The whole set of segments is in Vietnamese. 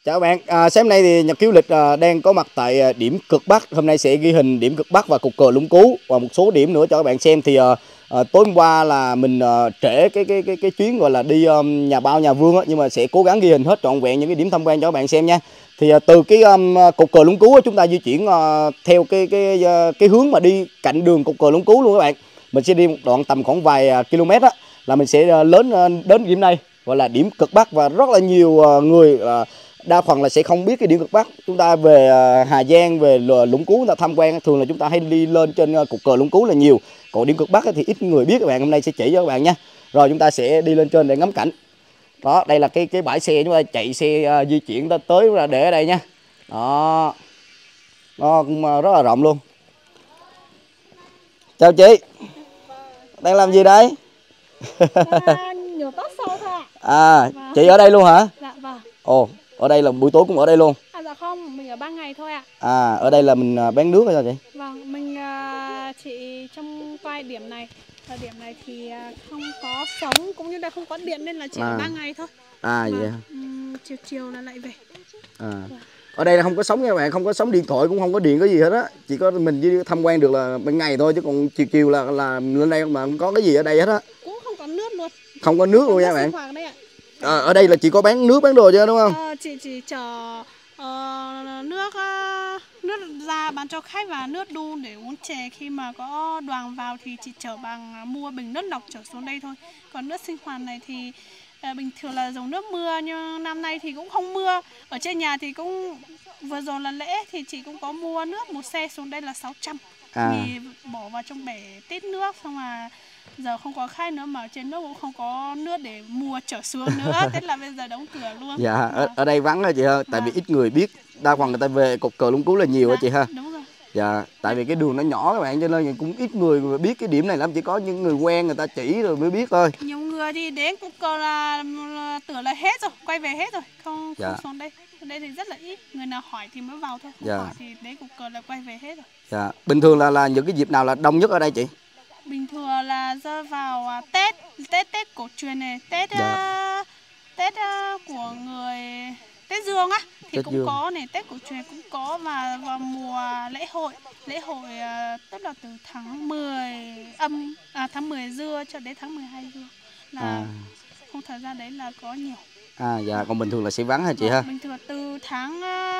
Chào các bạn, sáng nay thì Nhật Ký Du Lịch đang có mặt tại điểm Cực Bắc. Hôm nay sẽ ghi hình điểm Cực Bắc và cột cờ Lũng Cú và một số điểm nữa cho các bạn xem. Thì tối hôm qua là mình trễ cái chuyến gọi là đi nhà Bao Nhà Vương á, nhưng mà sẽ cố gắng ghi hình hết trọn vẹn những cái điểm tham quan cho các bạn xem nha. Thì từ cái cột cờ Lũng Cú á, chúng ta di chuyển theo cái hướng mà đi cạnh đường cột cờ Lũng Cú luôn các bạn. Mình sẽ đi một đoạn tầm khoảng vài km á, là mình sẽ đến điểm này gọi là điểm Cực Bắc, và rất là nhiều người đa phần là sẽ không biết cái điểm Cực Bắc. Chúng ta về Hà Giang, về Lũng Cú chúng ta tham quan thường là chúng ta hay đi lên trên cột cờ Lũng Cú là nhiều, còn điểm Cực Bắc thì ít người biết các bạn. Hôm nay sẽ chỉ cho các bạn nha. Rồi chúng ta sẽ đi lên trên để ngắm cảnh. Đó, đây là cái bãi xe chúng ta chạy xe di chuyển tới là để ở đây nha. Đó, nó cũng rất là rộng luôn. Chào chị, đang làm gì đấy? Nhổ tóc sâu thôi ạ. Chị ở đây luôn hả? Dạ vâng. Ồ, ở đây là buổi tối cũng ở đây luôn? Dạ không, mình ở ban ngày thôi ạ. Ở đây là mình bán nước hay sao chị? Vâng, mình chị trong quay điểm này. Ở điểm này thì không có sóng cũng như là không có điện nên là chỉ ở ban ngày thôi. Vậy. Chiều chiều là lại về. Ở đây là không có sóng nha các bạn, không có sóng điện thoại, cũng không có điện có gì hết á. Chỉ có mình chỉ tham quan được là ban ngày thôi, chứ còn chiều chiều là lên đây mà không có cái gì ở đây hết á. Cũng không có nước luôn. Không có nước luôn nha các bạn. Đây ạ. Ở đây là chỉ có bán nước bán đồ chứ đúng không? Chị chỉ chở nước ra bán cho khách và nước đun để uống chè. Khi mà có đoàn vào thì chị chở bằng mua bình nước lọc chở xuống đây thôi. Còn nước sinh hoạt này thì bình thường là dùng nước mưa, nhưng năm nay thì cũng không mưa. Ở trên nhà thì cũng vừa rồi là lễ thì chị cũng có mua nước một xe xuống đây là 600. Thì bỏ vào trong bể tít nước, xong mà giờ không có khách nữa, mà ở trên nước cũng không có nước để mua chở xuống nữa. Thế là bây giờ đóng cửa luôn. Dạ, ở đây vắng hả chị ha? Tại vì ít người biết, đa phần người ta về cột cờ Lũng Cú là nhiều hả chị ha? Đúng rồi. Dạ, tại vì cái đường nó nhỏ các bạn, cho nên cũng ít người biết cái điểm này lắm, chỉ có những người quen người ta chỉ rồi mới biết thôi. Nhiều người thì đến cột cờ là tưởng là hết rồi, quay về hết rồi, không xuống đây. Ở đây thì rất là ít, người nào hỏi thì mới vào thôi, không hỏi thì đến cột cờ là quay về hết rồi. Dạ, bình thường là những cái dịp nào là đông nhất ở đây chị? Bình thường là rơi vào Tết cổ truyền này, Tết của người Tết Dương á thì Tết cũng Dương. có này, Tết cổ truyền cũng có, và vào mùa lễ hội tức là từ tháng 10 tháng 10 dưa cho đến tháng 12 dưa là không, thời gian đấy là có nhiều. Dạ, còn bình thường là sẽ vắng hả chị ha? Bình thường từ tháng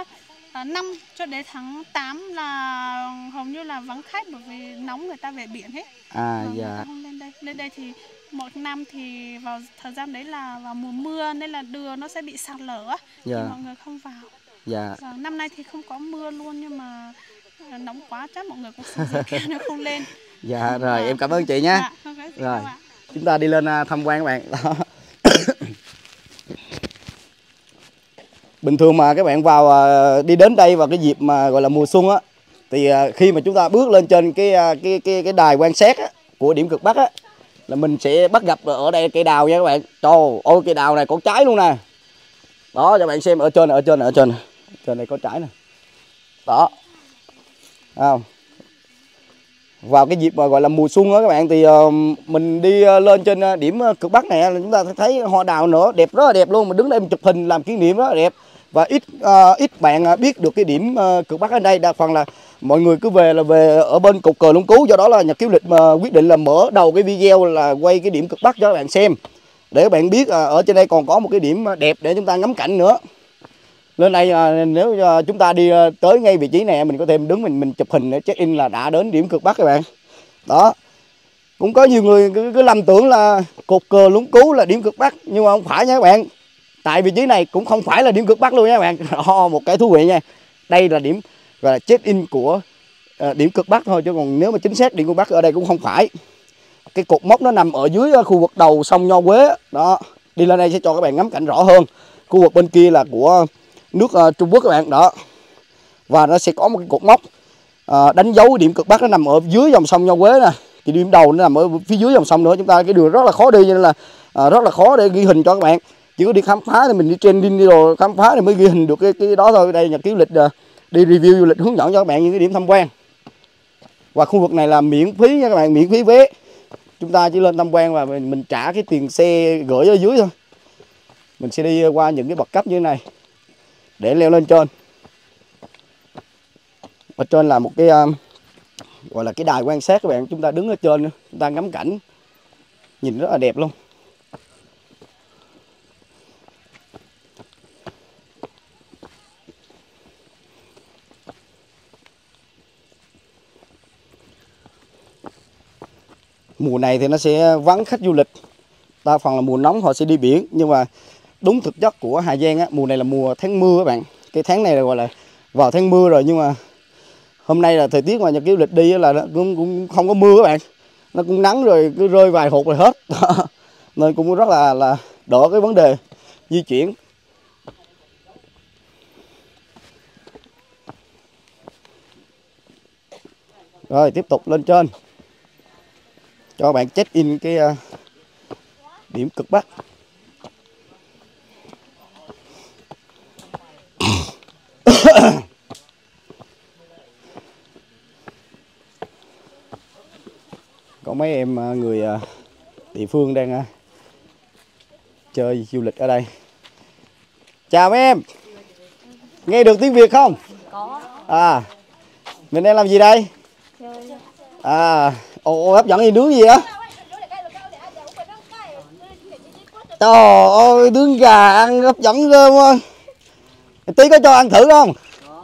5 cho đến tháng 8 là hầu như là vắng khách, bởi vì nóng người ta về biển hết. Dạ. Không lên đây. Lên đây thì một năm thì vào thời gian đấy là vào mùa mưa nên là đường nó sẽ bị sạt lở á, thì mọi người không vào. Dạ. Năm nay thì không có mưa luôn, nhưng mà nóng quá chắc mọi người cũng sợ gì nó không lên. Dạ rồi, em cảm ơn chị nhé. Rồi, chúng ta đi lên tham quan các bạn. Đó. Bình thường mà các bạn vào đi đến đây vào cái dịp mà gọi là mùa xuân á, thì khi mà chúng ta bước lên trên cái đài quan sát á, của điểm Cực Bắc á, là mình sẽ bắt gặp ở đây cây đào nha các bạn. Trời ơi, cây đào này có trái luôn nè. Đó, cho bạn xem ở trên này có trái nè. Đó. Không? Vào cái dịp mà gọi là mùa xuân đó các bạn, thì mình đi lên trên điểm Cực Bắc này là chúng ta thấy hoa đào nữa, đẹp, rất là đẹp luôn. Mình đứng đây mình chụp hình làm kỷ niệm rất là đẹp. Và ít bạn biết được cái điểm Cực Bắc ở đây. Đa phần là mọi người cứ về ở bên cột cờ Lũng Cú. Do đó là Nhật Ký Du Lịch mà quyết định là mở đầu cái video là quay cái điểm Cực Bắc cho các bạn xem, để các bạn biết ở trên đây còn có một cái điểm đẹp để chúng ta ngắm cảnh nữa. Lên đây nếu chúng ta đi tới ngay vị trí này, mình có thể đứng mình chụp hình để check in là đã đến điểm Cực Bắc các bạn. Đó. Cũng có nhiều người cứ lầm tưởng là cột cờ Lũng Cú là điểm Cực Bắc, nhưng mà không phải nha các bạn. Tại vị trí này cũng không phải là điểm Cực Bắc luôn nha các bạn. Một cái thú vị nha. Đây là điểm gọi là check in của điểm Cực Bắc thôi, chứ còn nếu mà chính xác điểm Cực Bắc ở đây cũng không phải. Cái cột mốc nó nằm ở dưới khu vực đầu sông Nho Quế đó. Đi lên đây sẽ cho các bạn ngắm cảnh rõ hơn. Khu vực bên kia là của nước Trung Quốc các bạn đó. Và nó sẽ có một cái cột mốc đánh dấu điểm Cực Bắc, nó nằm ở dưới dòng sông Nho Quế nè. Cái điểm đầu nó nằm ở phía dưới dòng sông nữa. Chúng ta cái đường rất là khó đi, cho nên là rất là khó để ghi hình cho các bạn. Chỉ có đi khám phá thì mình đi trending đi rồi khám phá thì mới ghi hình được cái đó thôi. Đây Nhật Ký Du Lịch đi review du lịch, hướng dẫn cho các bạn những cái điểm tham quan. Và khu vực này là miễn phí nha các bạn, miễn phí vé. Chúng ta chỉ lên tham quan và mình trả cái tiền xe gửi ở dưới thôi. Mình sẽ đi qua những cái bậc cấp như thế này để leo lên trên. Ở trên là một cái gọi là cái đài quan sát các bạn, chúng ta đứng ở trên chúng ta ngắm cảnh nhìn rất là đẹp luôn. Mùa này thì nó sẽ vắng khách du lịch, đa phần là mùa nóng họ sẽ đi biển, nhưng mà đúng thực chất của Hà Giang á, mùa này là mùa tháng mưa các bạn. Cái tháng này là gọi là vào tháng mưa rồi, nhưng mà hôm nay là thời tiết mà nhà du lịch đi là nó cũng không có mưa các bạn, nó cũng nắng rồi cứ rơi vài hột rồi hết. Nên cũng rất là đỡ cái vấn đề di chuyển. Rồi tiếp tục lên trên cho bạn check in cái điểm cực Bắc. Có mấy em người địa phương đang chơi du lịch ở đây. Chào mấy em, nghe được tiếng Việt không? Có. À, mình đang làm gì đây? Chơi. À, ồ, hấp dẫn gì, nướng gì á? Trời ơi, nướng gà ăn hấp dẫn ghê quá. Tí có cho ăn thử không?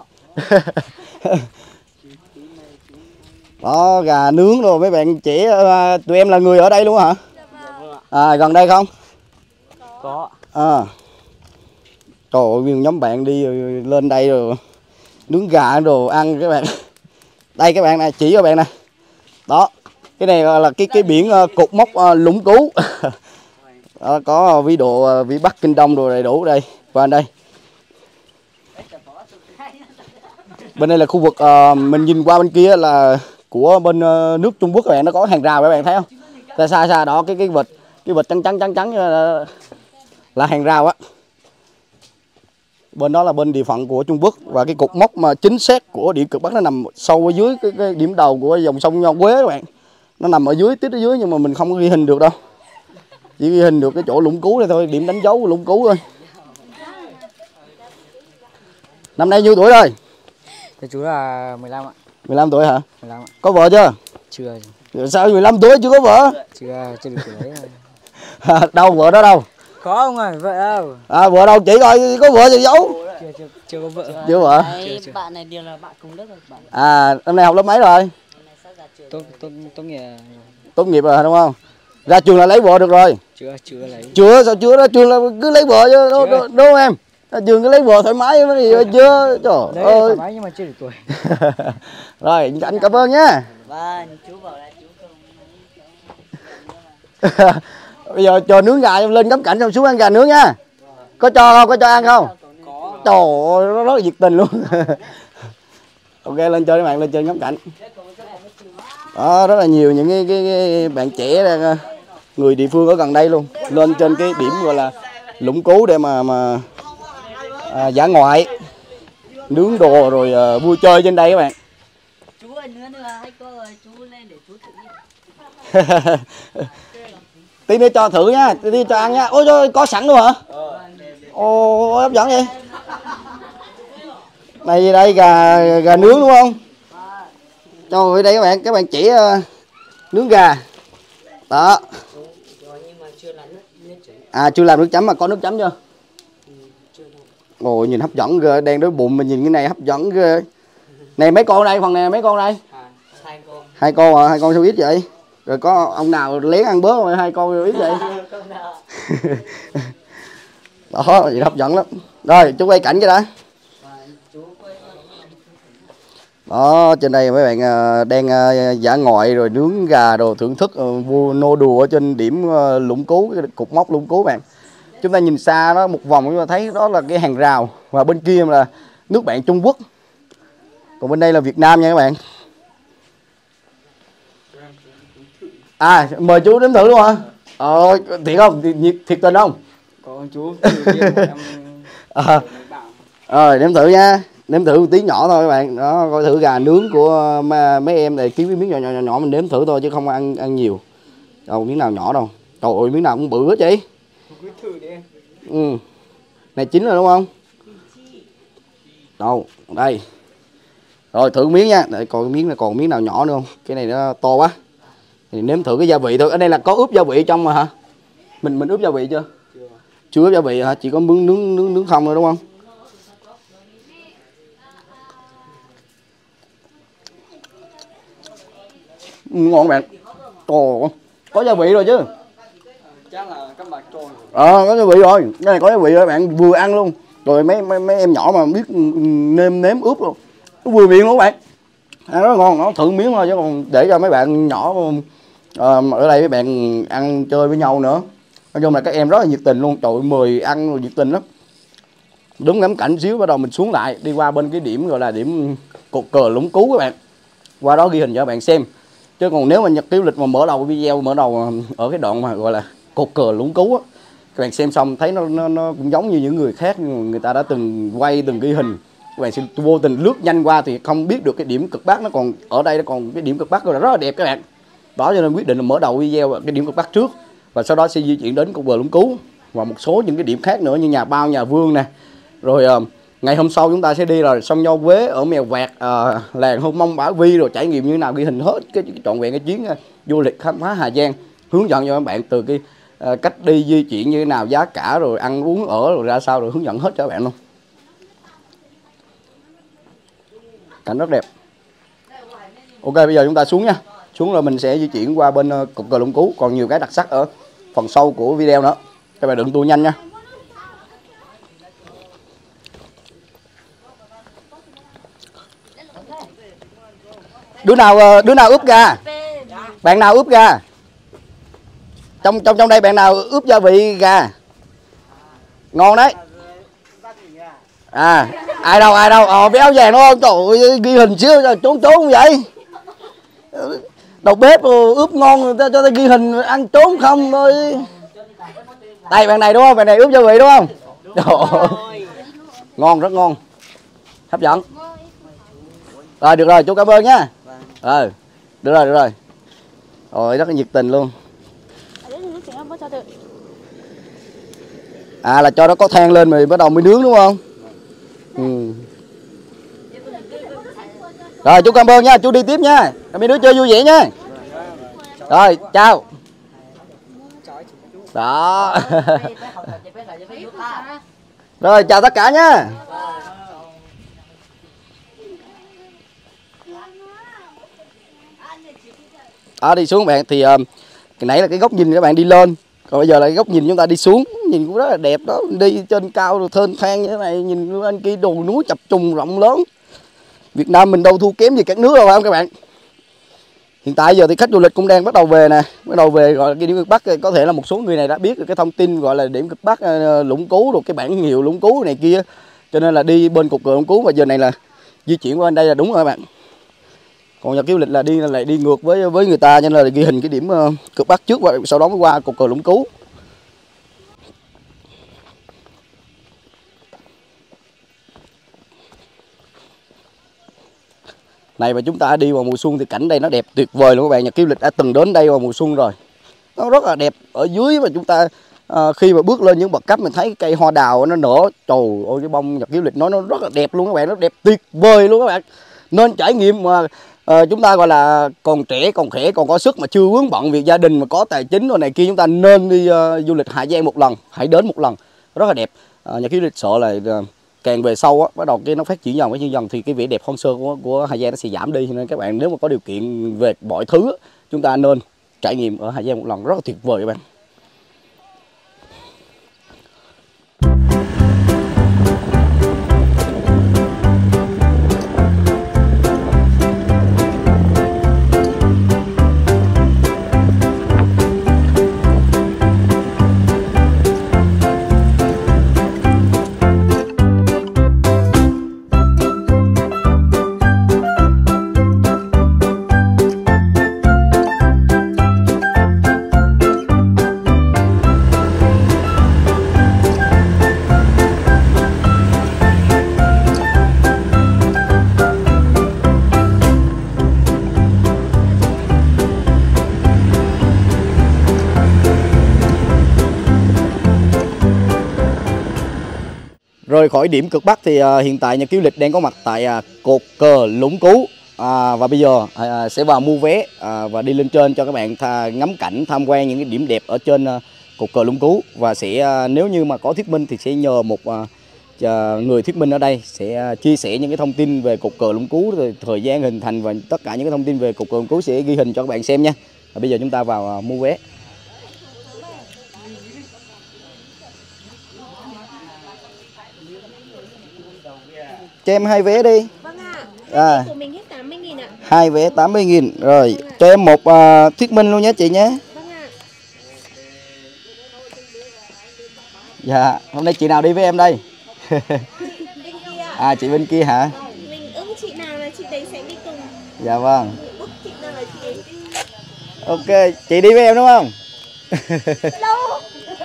Đó, gà nướng rồi mấy bạn trẻ, tụi em là người ở đây luôn hả? À, gần đây không? Có. À. Trời ơi, nguyên nhóm bạn đi lên đây rồi nướng gà rồi ăn các bạn. Đây các bạn này, chỉ cho bạn này. Đó, cái này là cái biển cột mốc Lũng Cú. Đó, có vĩ độ vĩ Bắc Kinh Đông rồi đầy đủ đây. Và đây. Bên đây là khu vực mình nhìn qua bên kia là của bên nước Trung Quốc các bạn, nó có hàng rào các bạn thấy không? Tại xa xa đó cái vịt trắng là hàng rào á. Bên đó là bên địa phận của Trung Quốc, và cái cột mốc mà chính xác của điểm cực Bắc nó nằm sâu ở dưới cái điểm đầu của dòng sông Nho Quế các bạn. Nó nằm ở dưới, tít ở dưới, nhưng mà mình không có ghi hình được đâu. Chỉ ghi hình được cái chỗ Lũng Cú này thôi, điểm đánh dấu của Lũng Cú thôi. Năm nay nhiêu tuổi rồi? Thì chú là 15 ạ. 15 tuổi hả? 15 ạ. Có vợ chưa? Chưa. Sao 15 tuổi chưa có vợ? Chưa được tuổi đấy. Đâu vợ đó đâu? Có không ơi, vợ đâu? À, vợ đâu, chỉ coi có vợ gì giấu. Chưa có vợ. Chưa vợ. Chưa. Bạn này đều là bạn cùng lớp rồi bạn. À, năm nay học lớp mấy rồi? Tốt nghiệp. Tốt nghiệp rồi đúng không? Ra trường là lấy vợ được rồi. Chưa lấy. Chưa, sao chưa? Ra trường là cứ lấy vợ chứ, đúng không em? Ra trường cứ lấy vợ thoải mái cái gì chưa? Trời ơi. Thoải mái nhưng mà chưa được tuổi. Rồi, anh cảm ơn nhá. Vâng, chú bảo là chú không. Bây giờ chờ nướng gà lên ngắm cảnh xong xuống ăn gà nướng nha. Có cho không? Có cho ăn không? Có. Trời ơi, nó rất là nhiệt tình luôn. Ok, lên chơi các bạn, lên chơi ngắm cảnh. Đó, rất là nhiều những cái bạn trẻ đang, người địa phương ở gần đây luôn, lên trên cái điểm gọi là Lũng Cú để mà dã ngoại, nướng đồ rồi vui chơi trên đây các bạn. Chú ơi, nữa hay cô ơi, chú lên để chú thử đi. Tí nữa cho thử nha, tí nữa cho ăn nha. Ôi trời, có sẵn luôn hả? Ồ, hấp dẫn vậy. Này gì đây, gà nướng đúng không? Trời ơi, đây các bạn chỉ nướng gà. Đó. À, chưa làm nước chấm mà có nước chấm chưa? Ồ, nhìn hấp dẫn ghê, đang đói bụng mà nhìn cái này hấp dẫn ghê. Này mấy con đây, phần này mấy con đây? Hai con à, hai con sao ít vậy? Rồi có ông nào lén ăn bớt rồi hai con ít vậy? Đó, gì hấp dẫn lắm. Rồi, chú quay cảnh cái đã. Đó, trên đây mấy bạn đang dã ngoại rồi nướng gà đồ, thưởng thức vui nô đùa ở trên điểm Lũng Cú, cái cột mốc Lũng Cú bạn. Chúng ta nhìn xa đó một vòng chúng ta thấy đó là cái hàng rào, và bên kia là nước bạn Trung Quốc. Còn bên đây là Việt Nam nha các bạn. À, mời chú nếm thử luôn hả? Thiệt không? Thiệt tình không? Có chú. Nếm thử nha. Nếm thử một tí nhỏ thôi các bạn. Đó, coi thử gà nướng của mấy em này, kiếm cái miếng nhỏ mình nếm thử thôi chứ không ăn nhiều. Đâu miếng nào nhỏ đâu. Trời ơi, miếng nào cũng bự hết chị. Ừ. Này chín rồi đúng không? Đâu, đây. Rồi thử miếng nha, để coi miếng này còn miếng nào nhỏ nữa không? Cái này nó to quá. Thì nếm thử cái gia vị thôi. Ở đây là có ướp gia vị trong mà hả? Mình ướp gia vị chưa? Chưa ướp gia vị hả? Chỉ có nướng không thôi đúng không? Ngon bạn. Ồ, có gia vị rồi chứ. Chắc là các bạn cho. Có gia vị rồi. Cái này có gia vị rồi bạn, vừa ăn luôn. Rồi mấy em nhỏ mà biết nếm ướp luôn. Nó vừa miệng luôn bạn. Ăn rất ngon, nó thử miếng thôi chứ còn để cho mấy bạn nhỏ ở đây mấy bạn ăn chơi với nhau nữa. Nói chung là các em rất là nhiệt tình luôn, trời ơi, mời ăn rồi nhiệt tình lắm. Đứng ngắm cảnh xíu bắt đầu mình xuống lại đi qua bên cái điểm gọi là điểm cột cờ Lũng Cú các bạn. Qua đó ghi hình cho các bạn xem. Chứ còn nếu mà Nhật Ký Du Lịch mà mở đầu video mở đầu ở cái đoạn mà gọi là cột cờ Lũng Cú á, các bạn xem xong thấy nó cũng giống như những người khác, người ta đã từng quay từng ghi hình. Các bạn sẽ vô tình lướt nhanh qua thì không biết được cái điểm cực Bắc nó còn ở đây, nó còn cái điểm cực Bắc rất là đẹp các bạn. Đó cho nên quyết định là mở đầu video cái điểm cực Bắc trước và sau đó sẽ di chuyển đến cột cờ Lũng Cú và một số những cái điểm khác nữa như nhà Bao, nhà Vương nè. Rồi ngày hôm sau chúng ta sẽ đi là sông Nho Quế, ở Mèo Vạc, làng Hôn Mông, Bả Vi, rồi trải nghiệm như thế nào ghi hình hết cái trọn vẹn cái chuyến du lịch khám phá Hà Giang, hướng dẫn cho các bạn từ cái cách đi, di chuyển như thế nào, giá cả, rồi ăn uống ở rồi ra sao, rồi hướng dẫn hết cho các bạn luôn. Cảnh rất đẹp. Ok, bây giờ chúng ta xuống nha. Xuống rồi mình sẽ di chuyển qua bên cột cờ Lũng Cú, còn nhiều cái đặc sắc ở phần sau của video nữa. Các bạn đừng tua nhanh nha. Đứa nào ướp gà? Bạn nào ướp gà? Trong đây bạn nào ướp gia vị gà? Ngon đấy. À, ai đâu? Béo vàng đúng không? Trời ơi, ghi hình xíu trốn vậy. Đầu bếp ướp ngon cho ta ghi hình ăn trốn không thôi. Đây bạn này đúng không? Bạn này ướp gia vị đúng không? Trời ơi. Ngon, rất ngon. Hấp dẫn. Rồi được rồi, chú cảm ơn nha. Được rồi. Rồi rất là nhiệt tình luôn. À là cho nó có than lên rồi bắt đầu mới nướng đúng không? Rồi chú cảm ơn nha, chú đi tiếp nha. Mấy đứa chơi vui vẻ nha. Rồi, chào. Đó. Rồi chào tất cả nha. Đi xuống bạn thì cái nãy là cái góc nhìn các bạn đi lên, còn bây giờ là cái góc nhìn chúng ta đi xuống, nhìn cũng rất là đẹp đó. Đi trên cao rồi thênh thang như thế này, nhìn anh kia đồi núi chập trùng rộng lớn. Việt Nam mình đâu thua kém gì các nước đâu phải không các bạn? Hiện tại giờ thì khách du lịch cũng đang bắt đầu về nè, gọi là cái điểm cực Bắc. Có thể là một số người này đã biết được cái thông tin gọi là điểm cực Bắc Lũng Cú, rồi cái bản hiệu Lũng Cú này kia, cho nên là đi bên cột cờ Lũng Cú và giờ này là di chuyển qua bên đây là đúng rồi các bạn. Còn Nhật Ký Du Lịch là lại đi ngược với người ta, cho nên là ghi hình cái điểm cực Bắc trước và sau đó mới qua cột cờ Lũng Cú. Này mà chúng ta đi vào mùa xuân thì cảnh đây nó đẹp tuyệt vời luôn các bạn. Nhật Ký Du Lịch đã từng đến đây vào mùa xuân rồi. Nó rất là đẹp. Ở dưới mà chúng ta khi mà bước lên những bậc cấp mình thấy cây hoa đào nó nở. Trời ơi, cái bông Nhật Ký Du Lịch nó rất là đẹp luôn các bạn. Nó đẹp tuyệt vời luôn các bạn. Nên trải nghiệm mà chúng ta gọi là còn trẻ, còn khỏe, còn có sức mà chưa vướng bận việc gia đình mà có tài chính rồi này kia, chúng ta nên đi du lịch Hà Giang một lần, hãy đến một lần, rất là đẹp. Nhật Ký Du Lịch sợ là càng về sau á, bắt đầu cái nó phát triển dần thì cái vẻ đẹp hoang sơ của Hà Giang nó sẽ giảm đi, cho nên các bạn nếu mà có điều kiện về mọi thứ chúng ta nên trải nghiệm ở Hà Giang một lần, rất là tuyệt vời các bạn. Rời khỏi điểm cực Bắc thì hiện tại Nhật Ký Du Lịch đang có mặt tại cột cờ Lũng Cú. Và bây giờ sẽ vào mua vé và đi lên trên cho các bạn ngắm cảnh, tham quan những cái điểm đẹp ở trên cột cờ Lũng Cú. Và sẽ nếu như mà có thuyết minh thì sẽ nhờ một người thuyết minh ở đây sẽ chia sẻ những cái thông tin về cột cờ Lũng Cú, rồi thời gian hình thành và tất cả những cái thông tin về cột cờ Lũng Cú sẽ ghi hình cho các bạn xem nha. Và bây giờ chúng ta vào mua vé. Cho em 2 vé đi. Vâng ạ. Của mình hết 80.000 ạ. 2 vé 80.000. Rồi, cho em một thuyết minh luôn nhé chị nhé. Vâng ạ. Dạ, hôm nay chị nào đi với em đây? Bên kia ạ. Chị bên kia hả? Mình ưng chị nào là chị đấy sẽ đi cùng. Dạ vâng. Ưng chị nào là chị ấy đi. Ok, chị đi với em đúng không? Đâu?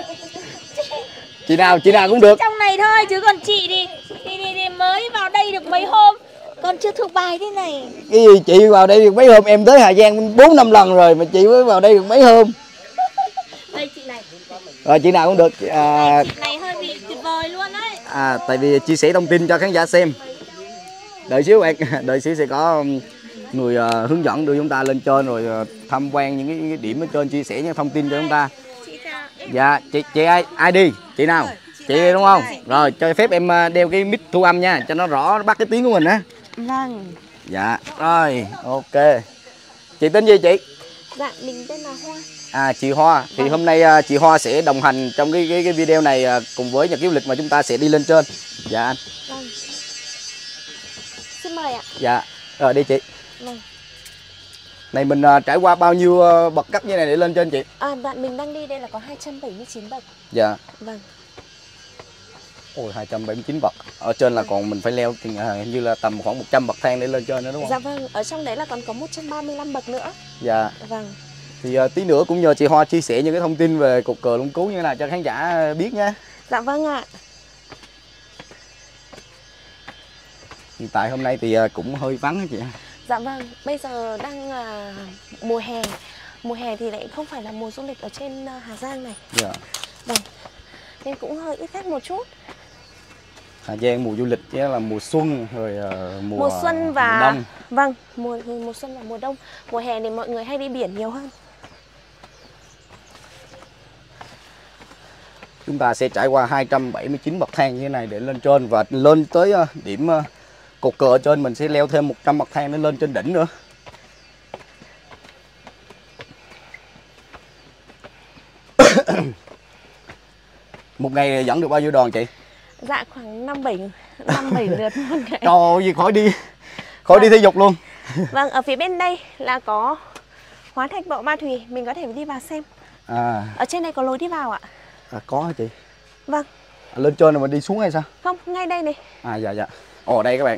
Chị nào cũng được. Trong này thôi chứ còn chị thì mới vào đây được mấy hôm. Còn chưa thuộc bài thế này. Cái gì chị vào đây được mấy hôm, em tới Hà Giang 4-5 lần rồi mà chị mới vào đây được mấy hôm. Đây chị này. Rồi chị nào cũng được. Chị này hơi bị tuyệt vời luôn đấy. Tại vì chia sẻ thông tin cho khán giả xem. Đợi xíu bạn, đợi xíu sẽ có người hướng dẫn đưa chúng ta lên trên rồi tham quan những cái điểm ở trên, chia sẻ những thông tin cho chúng ta. Chị chào em. Dạ, chị ai đi? Chị nào? Chị đúng không? Rồi, cho phép em đeo cái mic thu âm nha, cho nó rõ, bắt cái tiếng của mình á. Vâng. Dạ, rồi, ok. Chị tên gì chị? Dạ, mình tên là Hoa. Chị Hoa. Thì hôm nay chị Hoa sẽ đồng hành trong cái video này cùng với Nhật Ký Du Lịch mà chúng ta sẽ đi lên trên. Dạ anh. Vâng. Xin mời ạ. Dạ, rồi đi chị. Vâng. Này mình trải qua bao nhiêu bậc cấp như này để lên trên chị? Đoạn mình đang đi đây là có 279 bậc. Dạ. Vâng. Ôi 279 bậc. Ở trên là còn mình phải leo như là tầm khoảng 100 bậc thang để lên trên nữa đúng không? Dạ vâng, ở trong đấy là còn có 135 bậc nữa. Dạ. Vâng. Thì tí nữa cũng nhờ chị Hoa chia sẻ những cái thông tin về cột cờ Lũng Cú như thế nào cho khán giả biết nha. Dạ vâng ạ. Hiện tại hôm nay thì cũng hơi vắng hả chị? Dạ vâng, bây giờ đang là mùa hè. Mùa hè thì lại không phải là mùa du lịch ở trên Hà Giang này. Dạ. Vâng. Nên cũng hơi ít khách một chút. Hà Giang mùa du lịch chứ là mùa xuân rồi mùa xuân và mùa đông. Vâng, mùa xuân và mùa đông. Mùa hè thì mọi người hay đi biển nhiều hơn. Chúng ta sẽ trải qua 279 bậc thang như thế này để lên trên, và lên tới điểm cột cờ ở trên mình sẽ leo thêm 100 bậc thang để lên trên đỉnh nữa. Một ngày dẫn được bao nhiêu đoàn chị? Dạ khoảng 5-7 lượt một ngày. Trời gì khỏi đi thể dục luôn. Vâng, ở phía bên đây là có Hóa Thạch Bộ Ba Thùy, mình có thể đi vào xem. Ở trên này có lối đi vào ạ? Có hả chị? Vâng. Lên trên rồi mình đi xuống hay sao? Không, ngay đây này. Dạ. Ồ đây các bạn.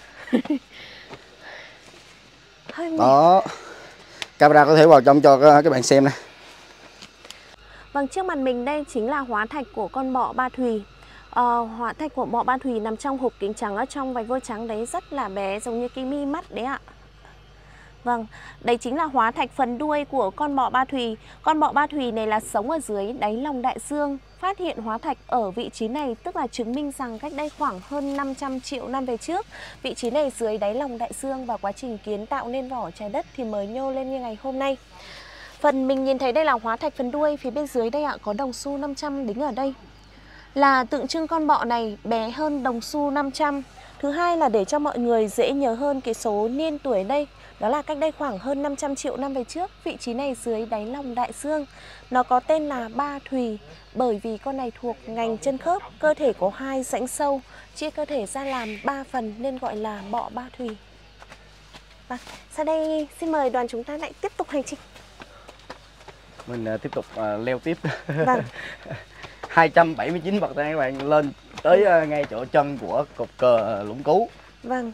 Đó. Camera có thể vào trong cho các bạn xem nè. Vâng, trước mặt mình đây chính là hóa thạch của con bọ Ba Thùy. Hóa thạch của bọ Ba Thùy nằm trong hộp kính trắng ở trong vành vôi trắng đấy, rất là bé, giống như cái mi mắt đấy ạ. Vâng, đấy chính là hóa thạch phần đuôi của con bọ Ba Thùy. Con bọ Ba Thùy này là sống ở dưới đáy lòng đại dương. Phát hiện hóa thạch ở vị trí này tức là chứng minh rằng cách đây khoảng hơn 500 triệu năm về trước, vị trí này dưới đáy lòng đại dương và quá trình kiến tạo nên vỏ trái đất thì mới nhô lên như ngày hôm nay. Phần mình nhìn thấy đây là hóa thạch phần đuôi, phía bên dưới đây ạ, có đồng xu 500 đính ở đây. Là tượng trưng con bọ này bé hơn đồng xu 500. Thứ hai là để cho mọi người dễ nhớ hơn cái số niên tuổi đây. Đó là cách đây khoảng hơn 500 triệu năm về trước, vị trí này dưới đáy lòng đại dương. Nó có tên là Ba Thùy bởi vì con này thuộc ngành chân khớp, cơ thể có 2 rãnh sâu, chia cơ thể ra làm 3 phần nên gọi là bọ Ba Thùy. Vâng, sau đây xin mời đoàn chúng ta lại tiếp tục hành trình. Mình tiếp tục leo tiếp. Vâng. 279 bậc thang các bạn, lên tới ngay chỗ chân của cột cờ Lũng Cú. Vâng.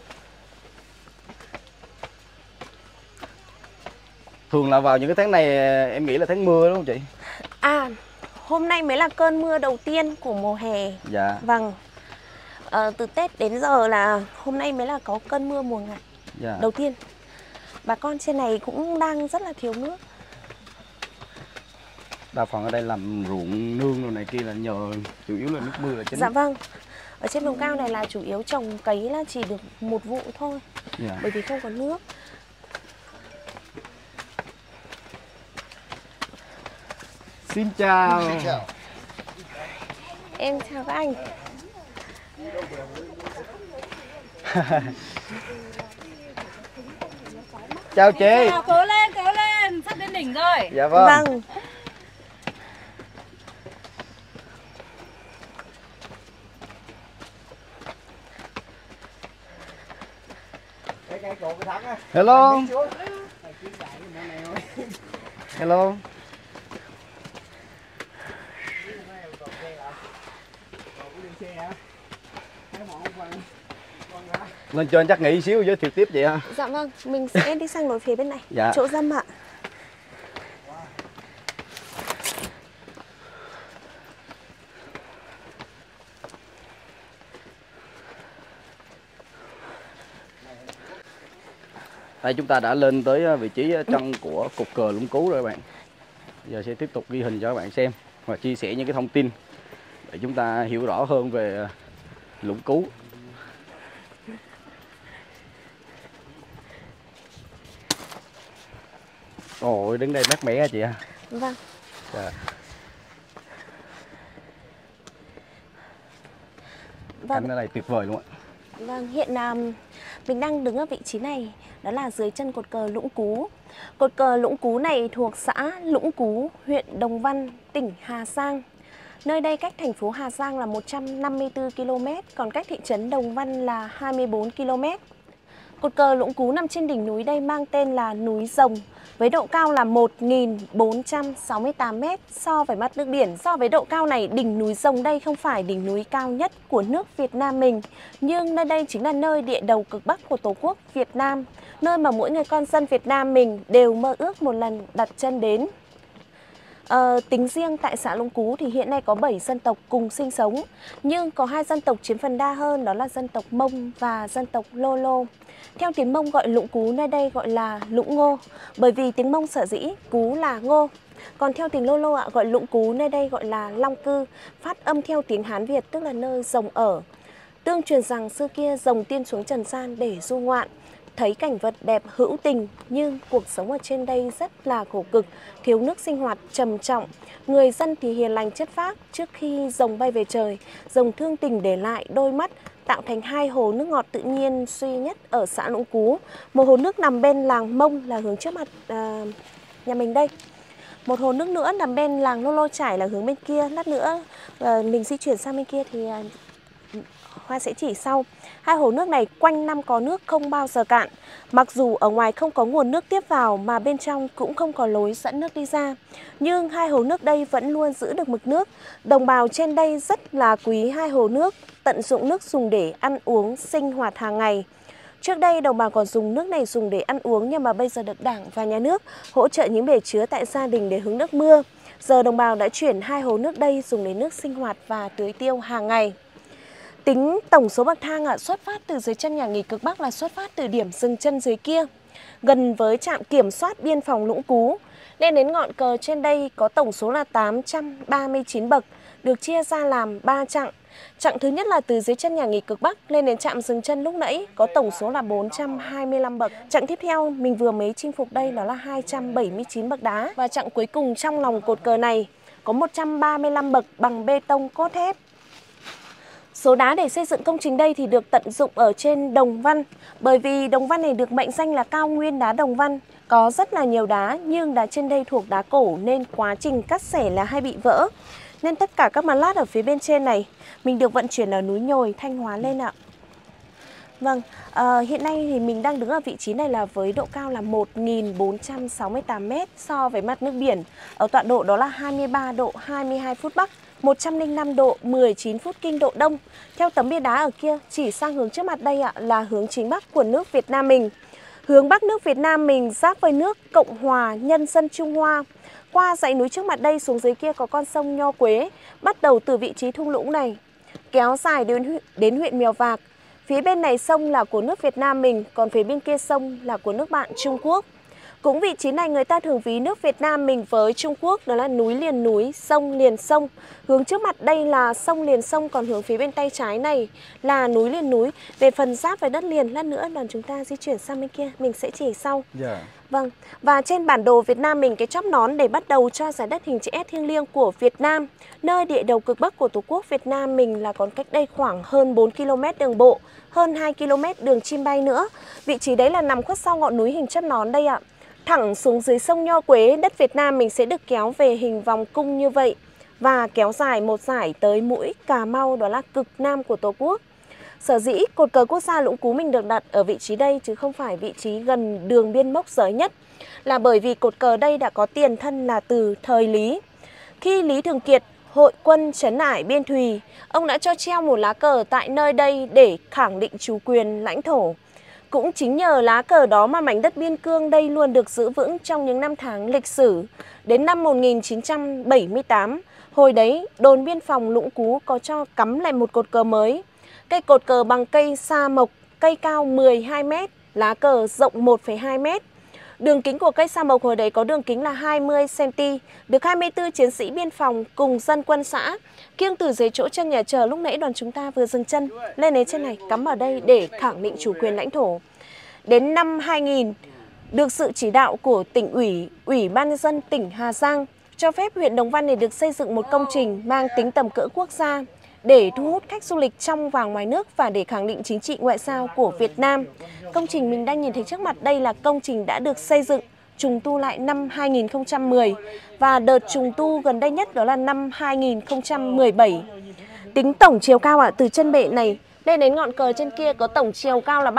Thường là vào những cái tháng này em nghĩ là tháng mưa đúng không chị? Hôm nay mới là cơn mưa đầu tiên của mùa hè. Dạ. Vâng. Từ Tết đến giờ là hôm nay mới là có cơn mưa mùa ngặt đầu tiên. Bà con trên này cũng đang rất là thiếu nước. Đa phần ở đây làm ruộng nương rồi này kia là nhờ chủ yếu là nước mưa là chính. Dạ vâng. Ở trên vùng cao này là chủ yếu trồng cấy là chỉ được một vụ thôi. Dạ. Bởi vì không có nước. Xin chào. Em chào các anh. Chào chị. Cố lên, sắp đến đỉnh rồi. Dạ vâng. Vâng. Hello. Hello. Lên trên chắc nghỉ xíu giới thiệu tiếp vậy ha. Dạ vâng, mình sẽ đi sang lối phía bên này. Dạ. Chỗ dâm ạ. Đây chúng ta đã lên tới vị trí chân của cột cờ Lũng Cú rồi các bạn. Giờ sẽ tiếp tục ghi hình cho các bạn xem và chia sẻ những cái thông tin để chúng ta hiểu rõ hơn về Lũng Cú. Ôi, đứng đây mát mẻ hả chị à? Vâng. Dạ. Vâng. Cảnh ở đây tuyệt vời luôn ạ. Vâng, hiện mình đang đứng ở vị trí này, đó là dưới chân cột cờ Lũng Cú. Cột cờ Lũng Cú này thuộc xã Lũng Cú, huyện Đồng Văn, tỉnh Hà Giang. Nơi đây cách thành phố Hà Giang là 154 km, còn cách thị trấn Đồng Văn là 24 km. Cột cờ Lũng Cú nằm trên đỉnh núi đây mang tên là núi Rồng, với độ cao là 1.468 m so với mặt nước biển. So với độ cao này, đỉnh núi Rồng đây không phải đỉnh núi cao nhất của nước Việt Nam mình, nhưng nơi đây chính là nơi địa đầu cực Bắc của Tổ quốc Việt Nam, nơi mà mỗi người con dân Việt Nam mình đều mơ ước một lần đặt chân đến. Tính riêng tại xã Lũng Cú thì hiện nay có 7 dân tộc cùng sinh sống, nhưng có 2 dân tộc chiếm phần đa hơn, đó là dân tộc Mông và dân tộc Lô Lô. Theo tiếng Mông gọi Lũng Cú nơi đây gọi là Lũng Ngô, bởi vì tiếng Mông sở dĩ Cú là Ngô. Còn theo tiếng Lô Lô gọi Lũng Cú nơi đây gọi là Long Cư, phát âm theo tiếng Hán Việt tức là nơi rồng ở. Tương truyền rằng xưa kia rồng tiên xuống trần gian để du ngoạn, thấy cảnh vật đẹp hữu tình, nhưng cuộc sống ở trên đây rất là khổ cực, thiếu nước sinh hoạt trầm trọng. Người dân thì hiền lành chất phác. Trước khi rồng bay về trời, rồng thương tình để lại đôi mắt, tạo thành 2 hồ nước ngọt tự nhiên duy nhất ở xã Lũng Cú. Một hồ nước nằm bên làng Mông là hướng trước mặt nhà mình đây. Một hồ nước nữa nằm bên làng Lô Lô Chải là hướng bên kia. Lát nữa mình di chuyển sang bên kia thì Hoa sẽ chỉ sau. 2 hồ nước này quanh năm có nước, không bao giờ cạn. Mặc dù ở ngoài không có nguồn nước tiếp vào mà bên trong cũng không có lối dẫn nước đi ra, nhưng 2 hồ nước đây vẫn luôn giữ được mực nước. Đồng bào trên đây rất là quý 2 hồ nước, tận dụng nước dùng để ăn uống, sinh hoạt hàng ngày. Trước đây đồng bào còn dùng nước này dùng để ăn uống, nhưng mà bây giờ được Đảng và Nhà nước hỗ trợ những bể chứa tại gia đình để hứng nước mưa. Giờ đồng bào đã chuyển 2 hồ nước đây dùng để nước sinh hoạt và tưới tiêu hàng ngày. Tính tổng số bậc thang xuất phát từ dưới chân nhà nghỉ cực Bắc là xuất phát từ điểm dừng chân dưới kia, gần với trạm kiểm soát biên phòng Lũng Cú. Lên đến ngọn cờ trên đây có tổng số là 839 bậc, được chia ra làm 3 chặng. Chặng thứ nhất là từ dưới chân nhà nghỉ cực Bắc lên đến trạm dừng chân lúc nãy, có tổng số là 425 bậc. Chặng tiếp theo mình vừa mới chinh phục đây đó là 279 bậc đá. Và chặng cuối cùng trong lòng cột cờ này có 135 bậc bằng bê tông cốt thép. Số đá để xây dựng công trình đây thì được tận dụng ở trên Đồng Văn, bởi vì Đồng Văn này được mệnh danh là cao nguyên đá Đồng Văn. Có rất là nhiều đá, nhưng đá trên đây thuộc đá cổ nên quá trình cắt xẻ là hay bị vỡ. Nên tất cả các mặt lát ở phía bên trên này mình được vận chuyển ở núi Nhồi, Thanh Hóa lên ạ. Vâng, hiện nay thì mình đang đứng ở vị trí này là với độ cao là 1.468 m so với mặt nước biển. Ở tọa độ đó là 23 độ 22 phút Bắc, 105 độ 19 phút kinh độ Đông. Theo tấm bia đá ở kia, chỉ sang hướng trước mặt đây là hướng chính Bắc của nước Việt Nam mình. Hướng Bắc nước Việt Nam mình giáp với nước Cộng hòa Nhân dân Trung Hoa. Qua dãy núi trước mặt đây xuống dưới kia có con sông Nho Quế, bắt đầu từ vị trí thung lũng này, kéo dài đến huyện Mèo Vạc. Phía bên này sông là của nước Việt Nam mình, còn phía bên kia sông là của nước bạn Trung Quốc. Cũng vị trí này người ta thường ví nước Việt Nam mình với Trung Quốc, đó là núi liền núi, sông liền sông. Hướng trước mặt đây là sông liền sông, còn hướng phía bên tay trái này là núi liền núi. Về phần giáp với đất liền, lát nữa đoàn chúng ta di chuyển sang bên kia, mình sẽ chỉ sau. Vâng, và trên bản đồ Việt Nam mình, cái chóp nón để bắt đầu cho giải đất hình chữ S thiêng liêng của Việt Nam, nơi địa đầu cực Bắc của Tổ quốc Việt Nam mình là còn cách đây khoảng hơn 4 km đường bộ, hơn 2 km đường chim bay nữa. Vị trí đấy là nằm khuất sau ngọn núi hình chóp nón đây ạ. Thẳng xuống dưới sông Nho Quế, đất Việt Nam mình sẽ được kéo về hình vòng cung như vậy và kéo dài một dải tới mũi Cà Mau, đó là cực Nam của Tổ quốc. Sở dĩ cột cờ quốc gia Lũng Cú mình được đặt ở vị trí đây chứ không phải vị trí gần đường biên mốc giới nhất là bởi vì cột cờ đây đã có tiền thân là từ thời Lý. Khi Lý Thường Kiệt hội quân trấn ải Biên Thùy, ông đã cho treo một lá cờ tại nơi đây để khẳng định chủ quyền lãnh thổ. Cũng chính nhờ lá cờ đó mà mảnh đất biên cương đây luôn được giữ vững trong những năm tháng lịch sử. Đến năm 1978, hồi đấy đồn biên phòng Lũng Cú có cho cắm lại một cột cờ mới. Cây cột cờ bằng cây sa mộc, cây cao 12 m, lá cờ rộng 1,2 m. Đường kính của cây sa mộc hồi đấy có đường kính là 20 cm, được 24 chiến sĩ biên phòng cùng dân quân xã kiêng từ dưới chỗ chân nhà chờ lúc nãy đoàn chúng ta vừa dừng chân lên đến trên này, cắm ở đây để khẳng định chủ quyền lãnh thổ. Đến năm 2000, được sự chỉ đạo của tỉnh ủy, Ủy ban nhân dân tỉnh Hà Giang cho phép huyện Đồng Văn này được xây dựng một công trình mang tính tầm cỡ quốc gia để thu hút khách du lịch trong và ngoài nước và để khẳng định chính trị ngoại giao của Việt Nam. Công trình mình đang nhìn thấy trước mặt đây là công trình đã được xây dựng, trùng tu lại năm 2010 và đợt trùng tu gần đây nhất đó là năm 2017. Tính tổng chiều cao từ chân bệ này lên đến ngọn cờ trên kia có tổng chiều cao là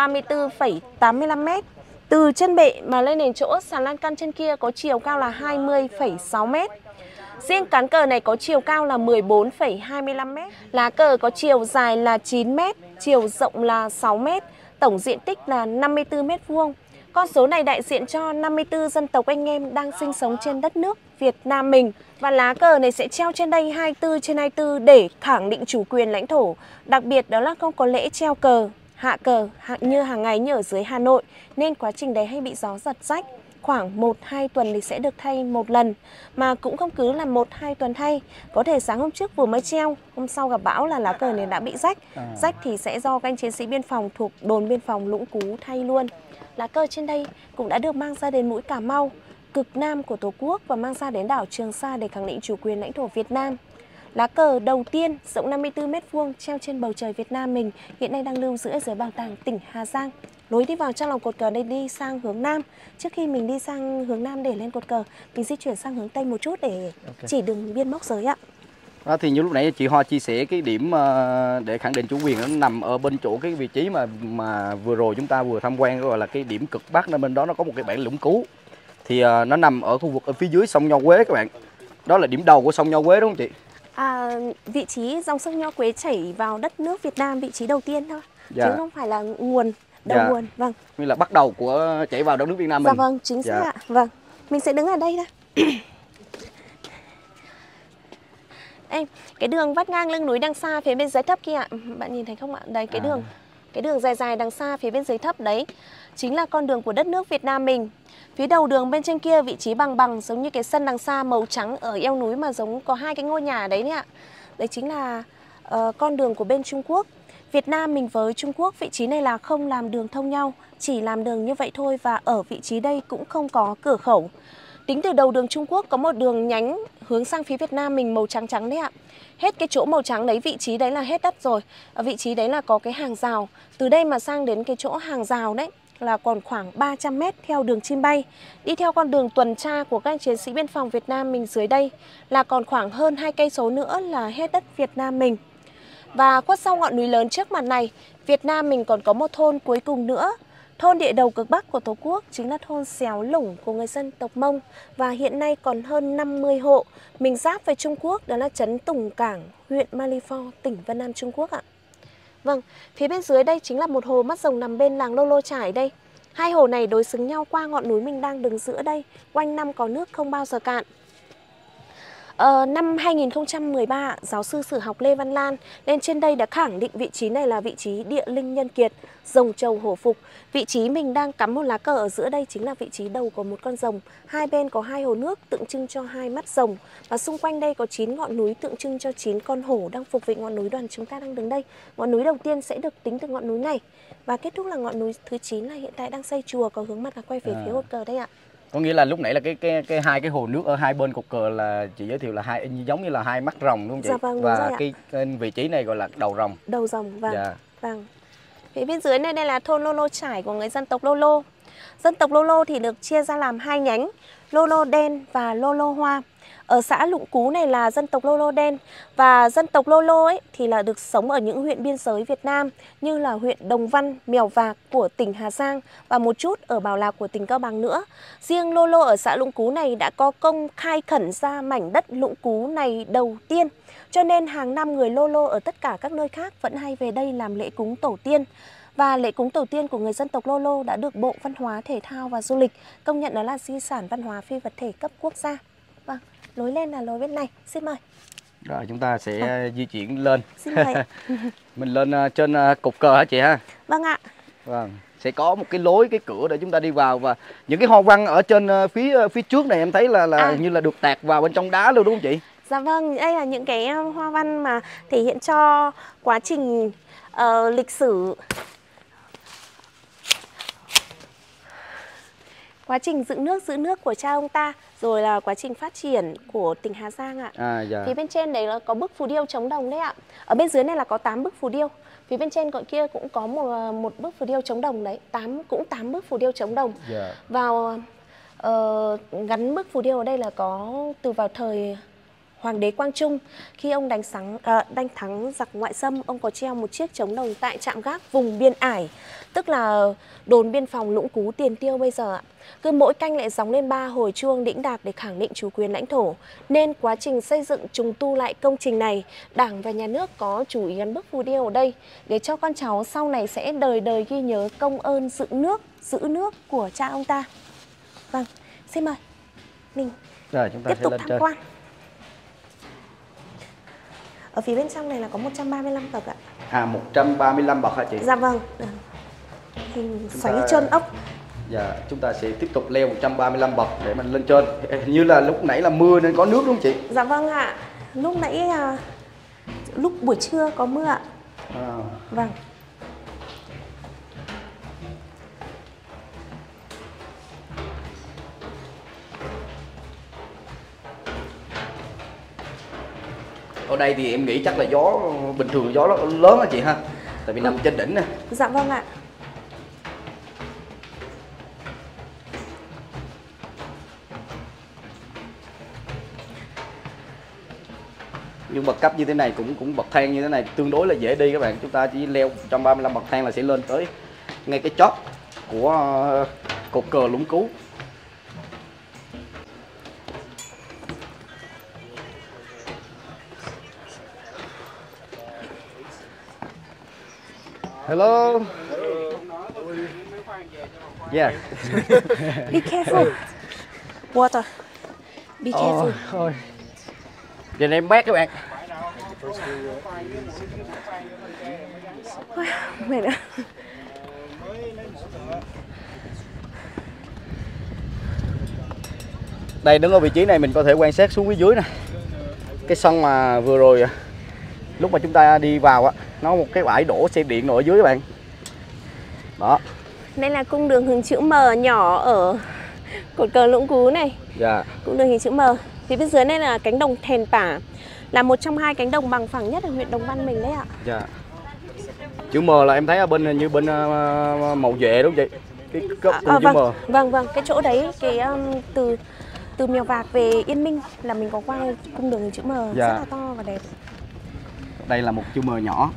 34,85 m. Từ chân bệ mà lên đến chỗ sàn lan can trên kia có chiều cao là 20,6 m. Riêng cán cờ này có chiều cao là 14,25 m. Lá cờ có chiều dài là 9 m, chiều rộng là 6 m, tổng diện tích là 54 m². Con số này đại diện cho 54 dân tộc anh em đang sinh sống trên đất nước Việt Nam mình. Và lá cờ này sẽ treo trên đây 24/24 để khẳng định chủ quyền lãnh thổ. Đặc biệt đó là không có lễ treo cờ, hạ cờ như hàng ngày như ở dưới Hà Nội, nên quá trình đấy hay bị gió giật rách. Khoảng 1-2 tuần thì sẽ được thay một lần, mà cũng không cứ là 1-2 tuần thay. Có thể sáng hôm trước vừa mới treo, hôm sau gặp bão là lá cờ này đã bị rách. Rách thì sẽ do các anh chiến sĩ biên phòng thuộc đồn biên phòng Lũng Cú thay luôn. Lá cờ trên đây cũng đã được mang ra đến mũi Cà Mau, cực Nam của Tổ quốc và mang ra đến đảo Trường Sa để khẳng định chủ quyền lãnh thổ Việt Nam. Lá cờ đầu tiên rộng 54 m² treo trên bầu trời Việt Nam mình hiện nay đang lưu giữ ở dưới bảo tàng tỉnh Hà Giang. Lối đi vào trong lòng cột cờ đây đi sang hướng Nam. Trước khi mình đi sang hướng Nam để lên cột cờ, mình di chuyển sang hướng Tây một chút để chỉ đường biên mốc giới ạ. Thì như lúc nãy chị Hoa chia sẻ cái điểm để khẳng định chủ quyền nó nằm ở bên chỗ cái vị trí mà vừa rồi chúng ta vừa tham quan, gọi là cái điểm cực Bắc, bên đó nó có một cái bản Lũng Cú. Thì nó nằm ở khu vực ở phía dưới sông Nho Quế các bạn. Đó là điểm đầu của sông Nho Quế đúng không chị? Vị trí dòng sông Nho Quế chảy vào đất nước Việt Nam vị trí đầu tiên thôi, chứ không phải là nguồn đầu nguồn. Vâng. Như là bắt đầu của chảy vào đất nước Việt Nam mình. Dạ vâng, chính xác ạ. Vâng. Mình sẽ đứng ở đây thôi. Em, cái đường vắt ngang lưng núi đằng xa phía bên dưới thấp kia ạ. Bạn nhìn thấy không ạ? Đấy cái đường dài dài đằng xa phía bên dưới thấp đấy chính là con đường của đất nước Việt Nam mình. Phía đầu đường bên trên kia vị trí bằng giống như cái sân đằng xa màu trắng ở eo núi mà giống có hai cái ngôi nhà đấy ạ. Đấy chính là con đường của bên Trung Quốc. Việt Nam mình với Trung Quốc vị trí này là không làm đường thông nhau, chỉ làm đường như vậy thôi và ở vị trí đây cũng không có cửa khẩu. Tính từ đầu đường Trung Quốc có một đường nhánh hướng sang phía Việt Nam mình màu trắng trắng đấy ạ. Hết cái chỗ màu trắng đấy, vị trí đấy là hết đất rồi. Ở vị trí đấy là có cái hàng rào. Từ đây mà sang đến cái chỗ hàng rào đấy là còn khoảng 300 m theo đường chim bay. Đi theo con đường tuần tra của các anh chiến sĩ biên phòng Việt Nam mình dưới đây là còn khoảng hơn 2 cây số nữa là hết đất Việt Nam mình. Và khuất sau ngọn núi lớn trước mặt này, Việt Nam mình còn có một thôn cuối cùng nữa. Thôn địa đầu cực Bắc của Tổ quốc chính là thôn Xéo Lủng của người dân tộc Mông. Và hiện nay còn hơn 50 hộ. Mình giáp với Trung Quốc, đó là trấn Tùng Cảng, huyện Malifor, tỉnh Vân Nam, Trung Quốc ạ. Vâng, phía bên dưới đây chính là một hồ mắt rồng nằm bên làng Lô Lô Trải đây. Hai hồ này đối xứng nhau qua ngọn núi mình đang đứng giữa đây. Quanh năm có nước không bao giờ cạn. Năm 2013, giáo sư sử học Lê Văn Lan lên trên đây đã khẳng định vị trí này là vị trí địa linh nhân kiệt, rồng trầu hổ phục. Vị trí mình đang cắm một lá cờ ở giữa đây chính là vị trí đầu của một con rồng. Hai bên có 2 hồ nước tượng trưng cho 2 mắt rồng. Và xung quanh đây có 9 ngọn núi tượng trưng cho 9 con hổ đang phục vụ ngọn núi đoàn chúng ta đang đứng đây. Ngọn núi đầu tiên sẽ được tính từ ngọn núi này. Và kết thúc là ngọn núi thứ 9 là hiện tại đang xây chùa, có hướng mặt là quay về phía cột cờ đây ạ. Có nghĩa là lúc nãy là cái hai cái hồ nước ở hai bên cột cờ là chị giới thiệu là giống như là 2 mắt rồng đúng không chị? Dạ vâng, đúng và rồi ạ. cái vị trí này gọi là đầu rồng. Đầu rồng, vâng. Dạ. Vâng. Phía bên dưới này đây là thôn Lô Lô Trải của người dân tộc Lô Lô. Dân tộc Lô Lô thì được chia ra làm 2 nhánh, Lô Lô Đen và Lô Lô Hoa. Ở xã Lũng Cú này là dân tộc Lô Lô Đen, và dân tộc Lô Lô ấy thì là được sống ở những huyện biên giới Việt Nam như là huyện Đồng Văn, Mèo Vạc của tỉnh Hà Giang và một chút ở Bảo Lạc của tỉnh Cao Bằng nữa. Riêng Lô Lô ở xã Lũng Cú này đã có công khai khẩn ra mảnh đất Lũng Cú này đầu tiên. Cho nên hàng năm người Lô Lô ở tất cả các nơi khác vẫn hay về đây làm lễ cúng tổ tiên. Và lễ cúng tổ tiên của người dân tộc Lô Lô đã được Bộ Văn hóa, Thể thao và Du lịch công nhận đó là di sản văn hóa phi vật thể cấp quốc gia. Vâng, lối lên là lối bên này, xin mời. Rồi chúng ta sẽ di chuyển lên. Xin mời. Mình lên trên cột cờ hả chị ha? Vâng ạ. Vâng, sẽ có một cái lối, cái cửa để chúng ta đi vào, và những cái hoa văn ở trên phía trước này em thấy là như là được tạc vào bên trong đá luôn đúng không chị? Dạ vâng, đây là những cái hoa văn mà thể hiện cho quá trình lịch sử, quá trình giữ nước của cha ông ta, rồi là quá trình phát triển của tỉnh Hà Giang ạ. Dạ. Phía bên trên đấy là có bức phù điêu chống đồng đấy ạ. Ở bên dưới này là có 8 bức phù điêu. Phía bên trên kia cũng có một bức phù điêu chống đồng đấy, 8 bức phù điêu chống đồng. Vào gắn bức phù điêu ở đây là có từ vào thời Hoàng đế Quang Trung, khi ông đánh thắng giặc ngoại xâm, ông có treo một chiếc chống đồng tại trạm gác vùng biên ải, tức là đồn biên phòng Lũng Cú, Tiền Tiêu bây giờ ạ. Cứ mỗi canh lại gióng lên 3 hồi chuông đĩnh đạc để khẳng định chủ quyền lãnh thổ. Nên quá trình xây dựng trùng tu lại công trình này, Đảng và Nhà nước có chú ý gắn bức phù điêu ở đây để cho con cháu sau này sẽ đời đời ghi nhớ công ơn giữ nước của cha ông ta. Vâng, xin mời mình Rồi chúng ta tiếp sẽ tục lên tham trên. quan. Ở phía bên trong này là có 135 bậc ạ. 135 bậc hả chị? Dạ vâng. Hình xoáy trơn ốc. Dạ, chúng ta sẽ tiếp tục leo 135 bậc để mình lên trên. Hình như là lúc nãy là mưa nên có nước đúng không chị? Dạ vâng ạ. Lúc nãy lúc buổi trưa có mưa ạ. Vâng. Ở đây thì em nghĩ chắc là gió bình thường, gió nó lớn hả chị ha? Tại vì nằm trên đỉnh nè. Dạ vâng ạ. Nhưng bậc cấp như thế này cũng bậc thang như thế này tương đối là dễ đi các bạn. Chúng ta chỉ leo 135 bậc thang là sẽ lên tới ngay cái chót của cột cờ Lũng Cú. Hello. Yeah. Be careful. Water. Be careful. Thôi. Giờ này em bác các bạn. Mệt ạ. Đây, đứng ở vị trí này mình có thể quan sát xuống phía dưới nè. Cái sân mà vừa rồi lúc mà chúng ta đi vào á, nó một cái bãi đổ xe điện ở dưới các bạn. Đó. Đây là cung đường hình chữ M nhỏ ở cột cờ Lũng Cú này. Dạ. Cung đường hình chữ M. Phía bên dưới này là cánh đồng Thèn Pả, là một trong 2 cánh đồng bằng phẳng nhất ở huyện Đồng Văn mình đấy ạ. Dạ. Chữ M là em thấy ở bên như bên Mậu Vệ đúng không chị? Cái cấp chữ vâng, M. vâng, cái chỗ đấy cái từ Mèo Vạc về Yên Minh là mình có qua cung đường hình chữ M rất là to và đẹp. Đây là một chữ M nhỏ.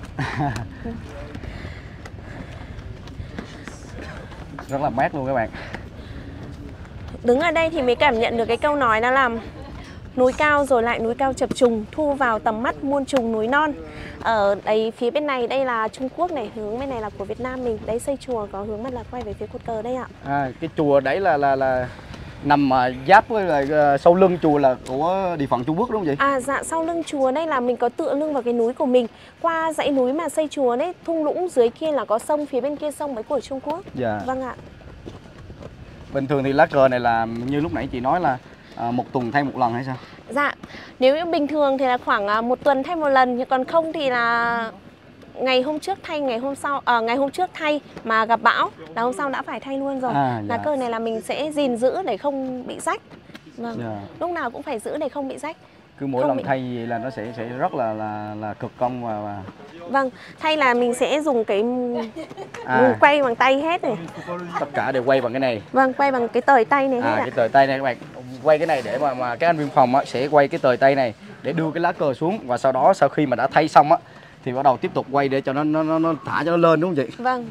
Rất là mát luôn các bạn. Đứng ở đây thì mới cảm nhận được cái câu nói đó là núi cao rồi lại núi cao chập trùng, thu vào tầm mắt muôn trùng núi non. Ở đây phía bên này đây là Trung Quốc này, hướng bên này là của Việt Nam mình. Đấy xây chùa có hướng mặt là quay về phía cột cờ đây ạ. Cái chùa đấy là nằm giáp với lại sau lưng chùa là của địa phận Trung Quốc đúng không chị? Dạ, sau lưng chùa đây là mình có tựa lưng vào cái núi của mình. Qua dãy núi mà xây chùa đấy, thung lũng dưới kia là có sông, phía bên kia sông mới của Trung Quốc. Dạ. Vâng ạ. Bình thường thì lá cờ này là như lúc nãy chị nói là một tuần thay một lần hay sao? Dạ, nếu như bình thường thì là khoảng 1 tuần thay một lần, còn không thì là ngày hôm trước thay, ngày hôm sau ngày hôm trước thay mà gặp bão là hôm sau đã phải thay luôn rồi. Lá dạ. cờ này là mình sẽ gìn giữ để không bị rách. Vâng. Dạ. Lúc nào cũng phải giữ để không bị rách. Cứ mỗi Không lần bị... thay vậy là nó sẽ rất là cực công và... Vâng, thay là mình sẽ dùng cái quay bằng tay hết này. Tất cả đều quay bằng cái này. Vâng, quay bằng cái tời tay này hết ạ. Cái tời tay này các bạn, quay cái này để mà các anh biên phòng sẽ quay cái tời tay này để đưa cái lá cờ xuống, và sau đó sau khi mà đã thay xong thì bắt đầu tiếp tục quay để cho nó thả cho nó lên, đúng không chị? Vâng.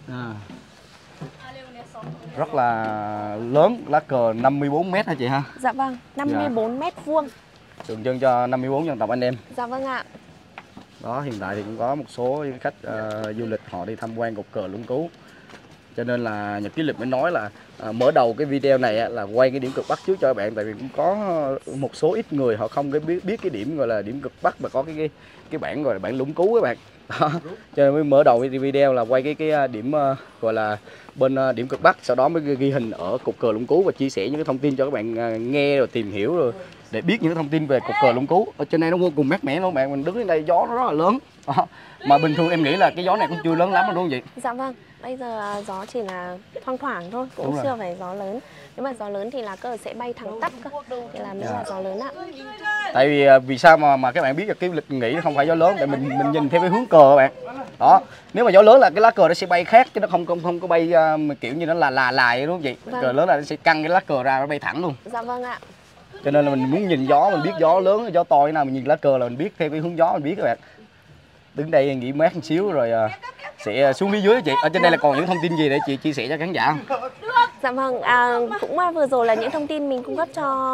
Rất là lớn, lá cờ 54 m hả chị ha? Dạ vâng, 54 mét vuông. Tượng trưng cho 54 dân tộc anh em. Dạ vâng ạ. Đó, hiện tại thì cũng có một số khách du lịch họ đi tham quan cột cờ Lũng Cú. Cho nên là Nhật Ký Lịch mới nói là mở đầu cái video này là quay cái điểm cực Bắc trước cho các bạn, tại vì cũng có một số ít người họ không biết cái điểm gọi là điểm cực Bắc và có cái bảng gọi là bảng Lũng Cú các bạn. Đó. Cho nên mới mở đầu cái video là quay cái điểm gọi là bên điểm cực Bắc, sau đó mới ghi hình ở cột cờ Lũng Cú và chia sẻ những cái thông tin cho các bạn nghe rồi tìm hiểu rồi để biết những thông tin về cột cờ Lũng Cú. Ở trên đây nó vô cùng mát mẻ luôn bạn, mình đứng ở đây gió nó rất là lớn. Đó. Mà bình thường em nghĩ là cái gió này cũng chưa lớn lắm đâu đúng không chị? Dạ vâng, bây giờ gió chỉ là thoang thoảng thôi, cũng chưa phải gió lớn. Nếu mà gió lớn thì lá cờ sẽ bay thẳng tắp cơ, thì là mới là gió lớn ạ. Tại vì sao mà các bạn biết được cái lịch nghĩ không phải gió lớn, tại mình nhìn theo cái hướng cờ các bạn. Đó, nếu mà gió lớn là cái lá cờ nó sẽ bay khác chứ nó không có bay kiểu như nó là đúng không chị? Vâng. Cờ lớn là nó sẽ căng cái lá cờ ra nó bay thẳng luôn. Dạ vâng ạ. Cho nên là mình muốn nhìn gió, mình biết gió lớn gió to thế nào, mình nhìn lá cờ là mình biết theo cái hướng gió mình biết các bạn. Đứng đây nghỉ mát một xíu rồi sẽ xuống phía dưới chị. Ở trên đây là còn những thông tin gì để chị chia sẻ cho khán giả không? Dạ vâng, cũng vừa rồi là những thông tin mình cung cấp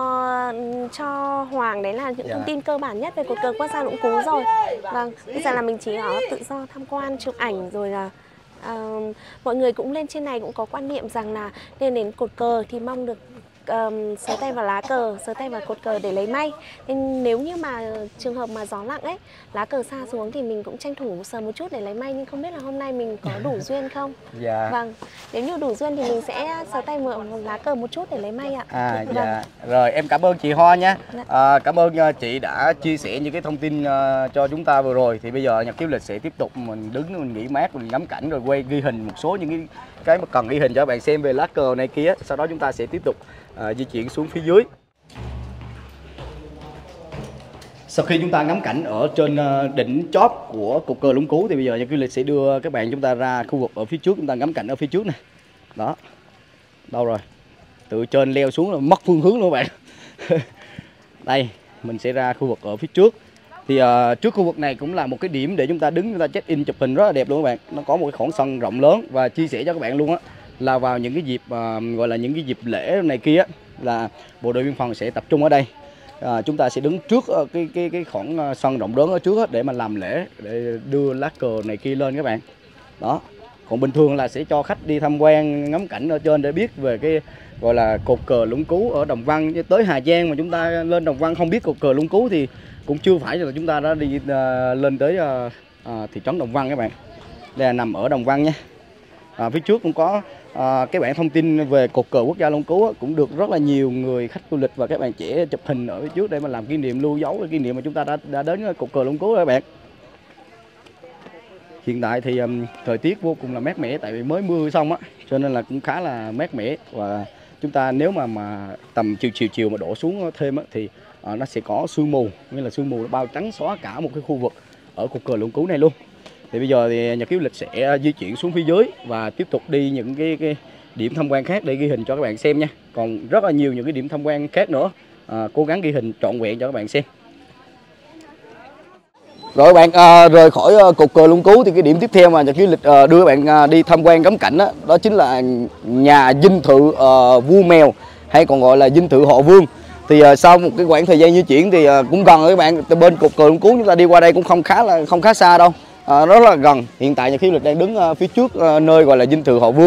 cho Hoàng, đấy là những thông tin cơ bản nhất về cột cờ Quốc gia Lũng Cú rồi. Vâng, bây giờ là mình chỉ có tự do tham quan, chụp ảnh rồi là mọi người cũng lên trên này cũng có quan niệm rằng là lên đến cột cờ thì mong được sờ tay vào lá cờ, sờ tay vào cột cờ để lấy may. Nên nếu như mà trường hợp mà gió lặng ấy, lá cờ xa xuống thì mình cũng tranh thủ sờ một chút để lấy may, nhưng không biết là hôm nay mình có đủ duyên không? Dạ. Vâng, nếu như đủ duyên thì mình sẽ sờ tay vào lá cờ một chút để lấy may ạ. Dạ. Vâng. Rồi em cảm ơn chị Hoa nha. Cảm ơn chị đã chia sẻ những cái thông tin cho chúng ta vừa rồi. Thì bây giờ Nhật Ký Lịch sẽ tiếp tục mình đứng mình nghỉ mát, mình ngắm cảnh rồi quay ghi hình một số những cái mà cần ghi hình cho các bạn xem về lá cờ này kia. Sau đó chúng ta sẽ tiếp tục di chuyển xuống phía dưới. Sau khi chúng ta ngắm cảnh ở trên đỉnh chóp của cột cờ Lũng Cú thì bây giờ Nhật Ký Lịch sẽ đưa các bạn chúng ta ra khu vực ở phía trước, chúng ta ngắm cảnh ở phía trước này. Đó. Đâu rồi? Từ trên leo xuống là mất phương hướng luôn các bạn. Đây, mình sẽ ra khu vực ở phía trước. Thì trước khu vực này cũng là một cái điểm để chúng ta đứng, chúng ta check in chụp hình rất là đẹp luôn các bạn. Nó có một cái khoảng sân rộng lớn và chia sẻ cho các bạn luôn á, là vào những cái dịp gọi là những cái dịp lễ này kia là bộ đội biên phòng sẽ tập trung ở đây. Chúng ta sẽ đứng trước cái khoảng sân rộng lớn ở trước để mà làm lễ, để đưa lá cờ này kia lên các bạn. Đó. Còn bình thường là sẽ cho khách đi tham quan ngắm cảnh ở trên để biết về cái gọi là cột cờ Lũng Cú ở Đồng Văn. Tới Hà Giang mà chúng ta lên Đồng Văn không biết cột cờ Lũng Cú thì cũng chưa phải là chúng ta đã đi lên tới thị trấn Đồng Văn các bạn. Đây là nằm ở Đồng Văn nha. Phía trước cũng có cái bản thông tin về cột cờ Quốc gia Lũng Cú cũng được rất là nhiều người khách du lịch và các bạn trẻ chụp hình ở phía trước để mà làm kỷ niệm, lưu dấu kỷ niệm mà chúng ta đã đến cột cờ Lũng Cú các bạn. Hiện tại thì thời tiết vô cùng là mát mẻ, tại vì mới mưa xong á, cho nên là cũng khá là mát mẻ. Và chúng ta nếu mà tầm chiều mà đổ xuống thêm á, thì nó sẽ có sương mù, nghĩa là sương mù nó bao trắng xóa cả một cái khu vực ở cột cờ Lũng Cú này luôn. Thì bây giờ thì Nhật Ký Lịch sẽ di chuyển xuống phía dưới và tiếp tục đi những cái điểm tham quan khác để ghi hình cho các bạn xem nha. Còn rất là nhiều những cái điểm tham quan khác nữa, cố gắng ghi hình trọn vẹn cho các bạn xem. Rồi các bạn rời khỏi cột cờ Lũng Cú thì cái điểm tiếp theo mà Nhật Ký Lịch đưa các bạn đi tham quan ngắm cảnh đó chính là nhà dinh thự vua Mèo, hay còn gọi là dinh thự họ Vương. Thì sau một cái quãng thời gian di chuyển thì cũng gần rồi các bạn, từ bên cột cờ Lũng Cú chúng ta đi qua đây cũng không khá xa đâu, rất là gần. Hiện tại Nhật Ký Lịch đang đứng phía trước nơi gọi là dinh thự họ Vương.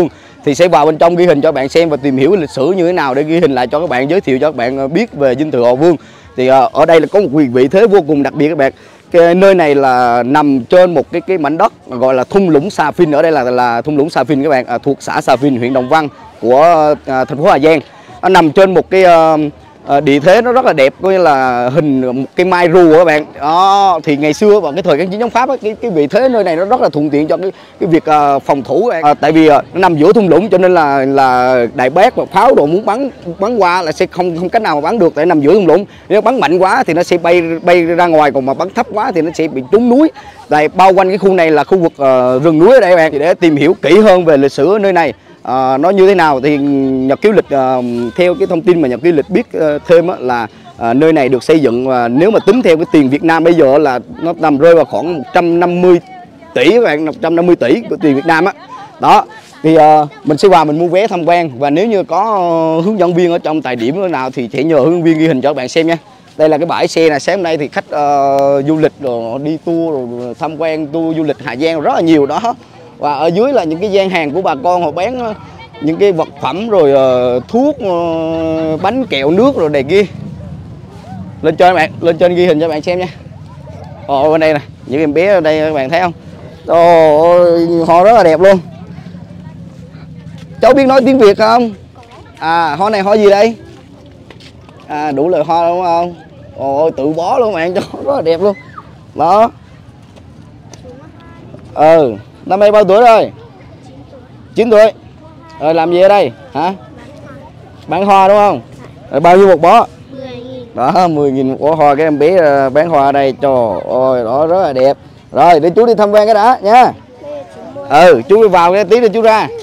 thì sẽ vào bên trong ghi hình cho bạn xem và tìm hiểu lịch sử như thế nào để ghi hình lại cho các bạn, giới thiệu cho các bạn biết về dinh thự Họ Vương. Thì ở đây là có một vị thế vô cùng đặc biệt các bạn. Cái nơi này là nằm trên một cái mảnh đất gọi là thung lũng Sa Vin. Ở đây là thung lũng Sa Vin các bạn, thuộc xã Sa Vin, huyện Đồng Văn của thành phố Hà Giang. Nó nằm trên một cái địa thế nó rất là đẹp, coi như là hình một cái mai rùa các bạn. Đó, thì ngày xưa vào cái thời kháng chiến chống Pháp ấy, cái vị thế nơi này nó rất là thuận tiện cho cái việc phòng thủ các bạn. Tại vì nó nằm giữa thung lũng cho nên là đại bác và pháo đồ muốn bắn qua là sẽ không cách nào mà bắn được, tại nằm giữa thung lũng. Nếu bắn mạnh quá thì nó sẽ bay ra ngoài, còn mà bắn thấp quá thì nó sẽ bị trúng núi. Tại bao quanh cái khu này là khu vực rừng núi ở đây các bạn. Thì để tìm hiểu kỹ hơn về lịch sử ở nơi này nó như thế nào thì Nhật ký lịch theo cái thông tin mà Nhật ký lịch biết thêm là nơi này được xây dựng, nếu mà tính theo cái tiền Việt Nam bây giờ là nó nằm rơi vào khoảng 150 tỷ các bạn, 150 tỷ của tiền Việt Nam á. Đó thì mình sẽ vào mình mua vé tham quan, và nếu như có hướng dẫn viên ở trong tại điểm nào thì sẽ nhờ hướng dẫn viên ghi hình cho các bạn xem nha. Đây là cái bãi xe này, sáng hôm nay thì khách du lịch rồi đi tour rồi tham quan tour du lịch Hà Giang rất là nhiều đó. Và ở dưới là những cái gian hàng của bà con, họ bán những cái vật phẩm rồi thuốc, bánh kẹo nước rồi này kia. Lên trên bạn, lên trên ghi hình cho bạn xem nha. Bên đây nè, những em bé ở đây các bạn thấy không? Ôi, hoa rất là đẹp luôn. Cháu biết nói tiếng Việt không? Hoa này hoa gì đây? Đủ loại hoa đúng không? Ôi, tự bó luôn bạn, cho rất là đẹp luôn. Đó. Năm nay bao tuổi rồi? 9 tuổi. Rồi làm gì ở đây? Hả? Bán hoa đúng không? Rồi bao nhiêu một bó? 10.000. Đó, 10.000 một bó hoa. Cái em bé bán hoa ở đây. Trời ơi, đó rất là đẹp. Rồi, để chú đi tham quan cái đã nha. Chú đi vào cái tí rồi chú ra.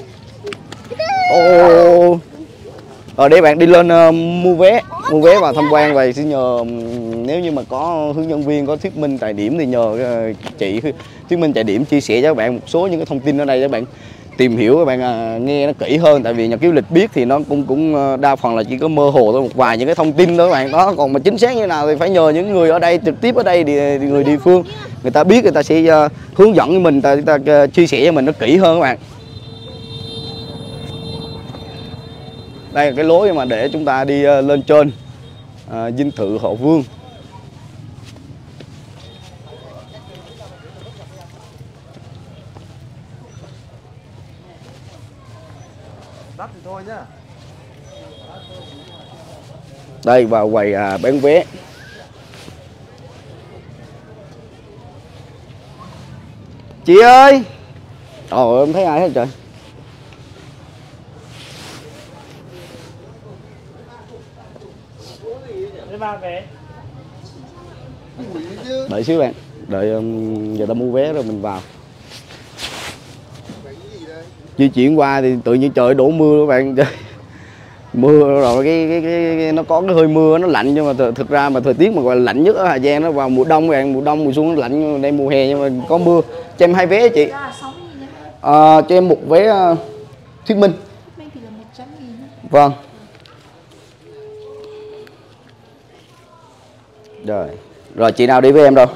Để bạn đi lên mua vé vào tham quan. Và xin nhờ nếu như mà có hướng dẫn viên, có thuyết minh tại điểm thì nhờ chị thuyết minh tại điểm chia sẻ cho các bạn một số những cái thông tin ở đây, các bạn tìm hiểu, các bạn nghe nó kỹ hơn. Tại vì Nhật ký lịch biết thì nó cũng đa phần là chỉ có mơ hồ thôi, một vài những cái thông tin đó các bạn. Đó, còn mà chính xác như nào thì phải nhờ những người ở đây, trực tiếp ở đây thì người địa phương, người ta biết, người ta sẽ hướng dẫn với mình, người ta chia sẻ cho mình nó kỹ hơn các bạn. Đây là cái lối mà để chúng ta đi lên trên dinh thự Họ Vương. Đắt thì thôi nhá. Đây vào quầy bán vé. Chị ơi. Trời ơi, em thấy ai hết trời. Đợi xíu bạn, đợi giờ ta mua vé rồi mình vào. Di chuyển qua thì tự nhiên trời đổ mưa các bạn. Mưa rồi cái nó có cái hơi mưa, nó lạnh, nhưng mà thực ra mà thời tiết mà gọi là lạnh nhất ở Hà Giang nó vào mùa đông các bạn, mùa đông mùa xuân nó lạnh, đây mùa hè nhưng mà có mưa. Cho em 2 vé chị. Cho em một vé thuyết minh. Vâng. Rồi chị nào đi với em đâu?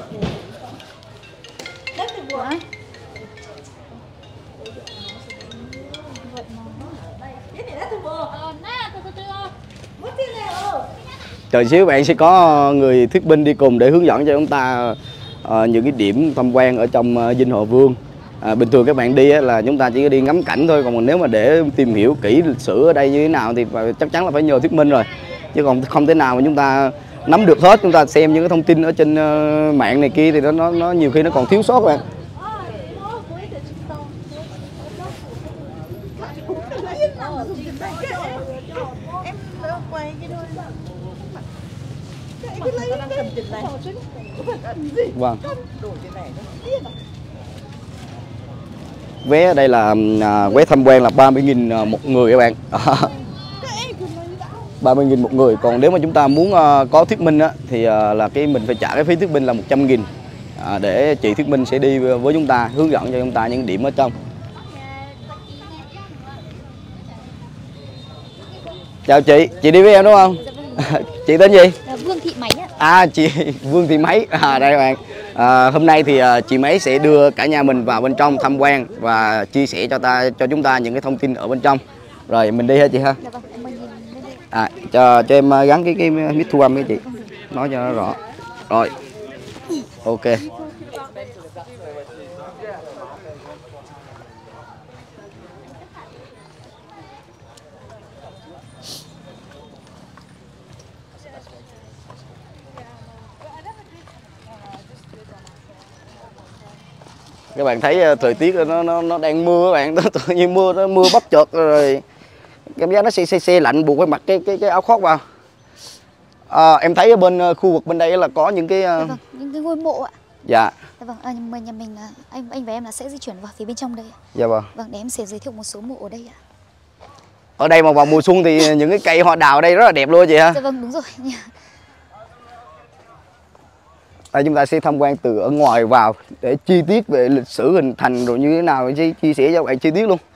Chờ xíu bạn sẽ có người thuyết minh đi cùng để hướng dẫn cho chúng ta những cái điểm tham quan ở trong dinh Họ Vương. Bình thường các bạn đi là chúng ta chỉ có đi ngắm cảnh thôi, còn nếu mà để tìm hiểu kỹ lịch sử ở đây như thế nào thì chắc chắn là phải nhờ thuyết minh rồi, chứ còn không thể nào mà chúng ta nắm được hết. Chúng ta xem những cái thông tin ở trên mạng này kia thì nó nhiều khi nó còn thiếu sót các bạn. Vâng. Vé ở đây là vé tham quan là 30.000 một người các bạn. 30.000 một người. Còn nếu mà chúng ta muốn có thuyết minh á, thì là mình phải trả cái phí thuyết minh là 100.000 để chị thuyết minh sẽ đi với chúng ta, hướng dẫn cho chúng ta những điểm ở trong. Chào chị đi với em đúng không? Chị tên gì? Vương Thị Máy ạ. Chị Vương Thị Máy. Đây các bạn. Hôm nay thì chị Mấy sẽ đưa cả nhà mình vào bên trong tham quan và chia sẻ cho chúng ta những cái thông tin ở bên trong. Rồi mình đi ha chị ha. Dạ vâng, em mời nhìn lên đây. Cho em gắn cái mic thu âm với chị, nói cho nó rõ. Rồi, ok. Các bạn thấy thời tiết nó đang mưa, các bạn, tự nhiên nó mưa bất chợt rồi cảm giác nó se lạnh, buộc phải mặc cái áo khoác vào. Em thấy ở bên khu vực bên đây là có những cái Dạ vâng, những cái ngôi mộ ạ. Dạ. Dạ vâng, nhà mình là anh và em là sẽ di chuyển vào phía bên trong đây. Dạ vâng. Vâng, để em sẽ giới thiệu một số mộ ở đây ạ. Ở đây mà vào mùa xuân thì những cái cây hoa đào ở đây rất là đẹp luôn chị ha. Dạ vâng, đúng rồi. Đây, chúng ta sẽ tham quan từ ở ngoài vào để chi tiết về lịch sử hình thành rồi như thế nào, chia sẻ cho các bạn chi tiết luôn.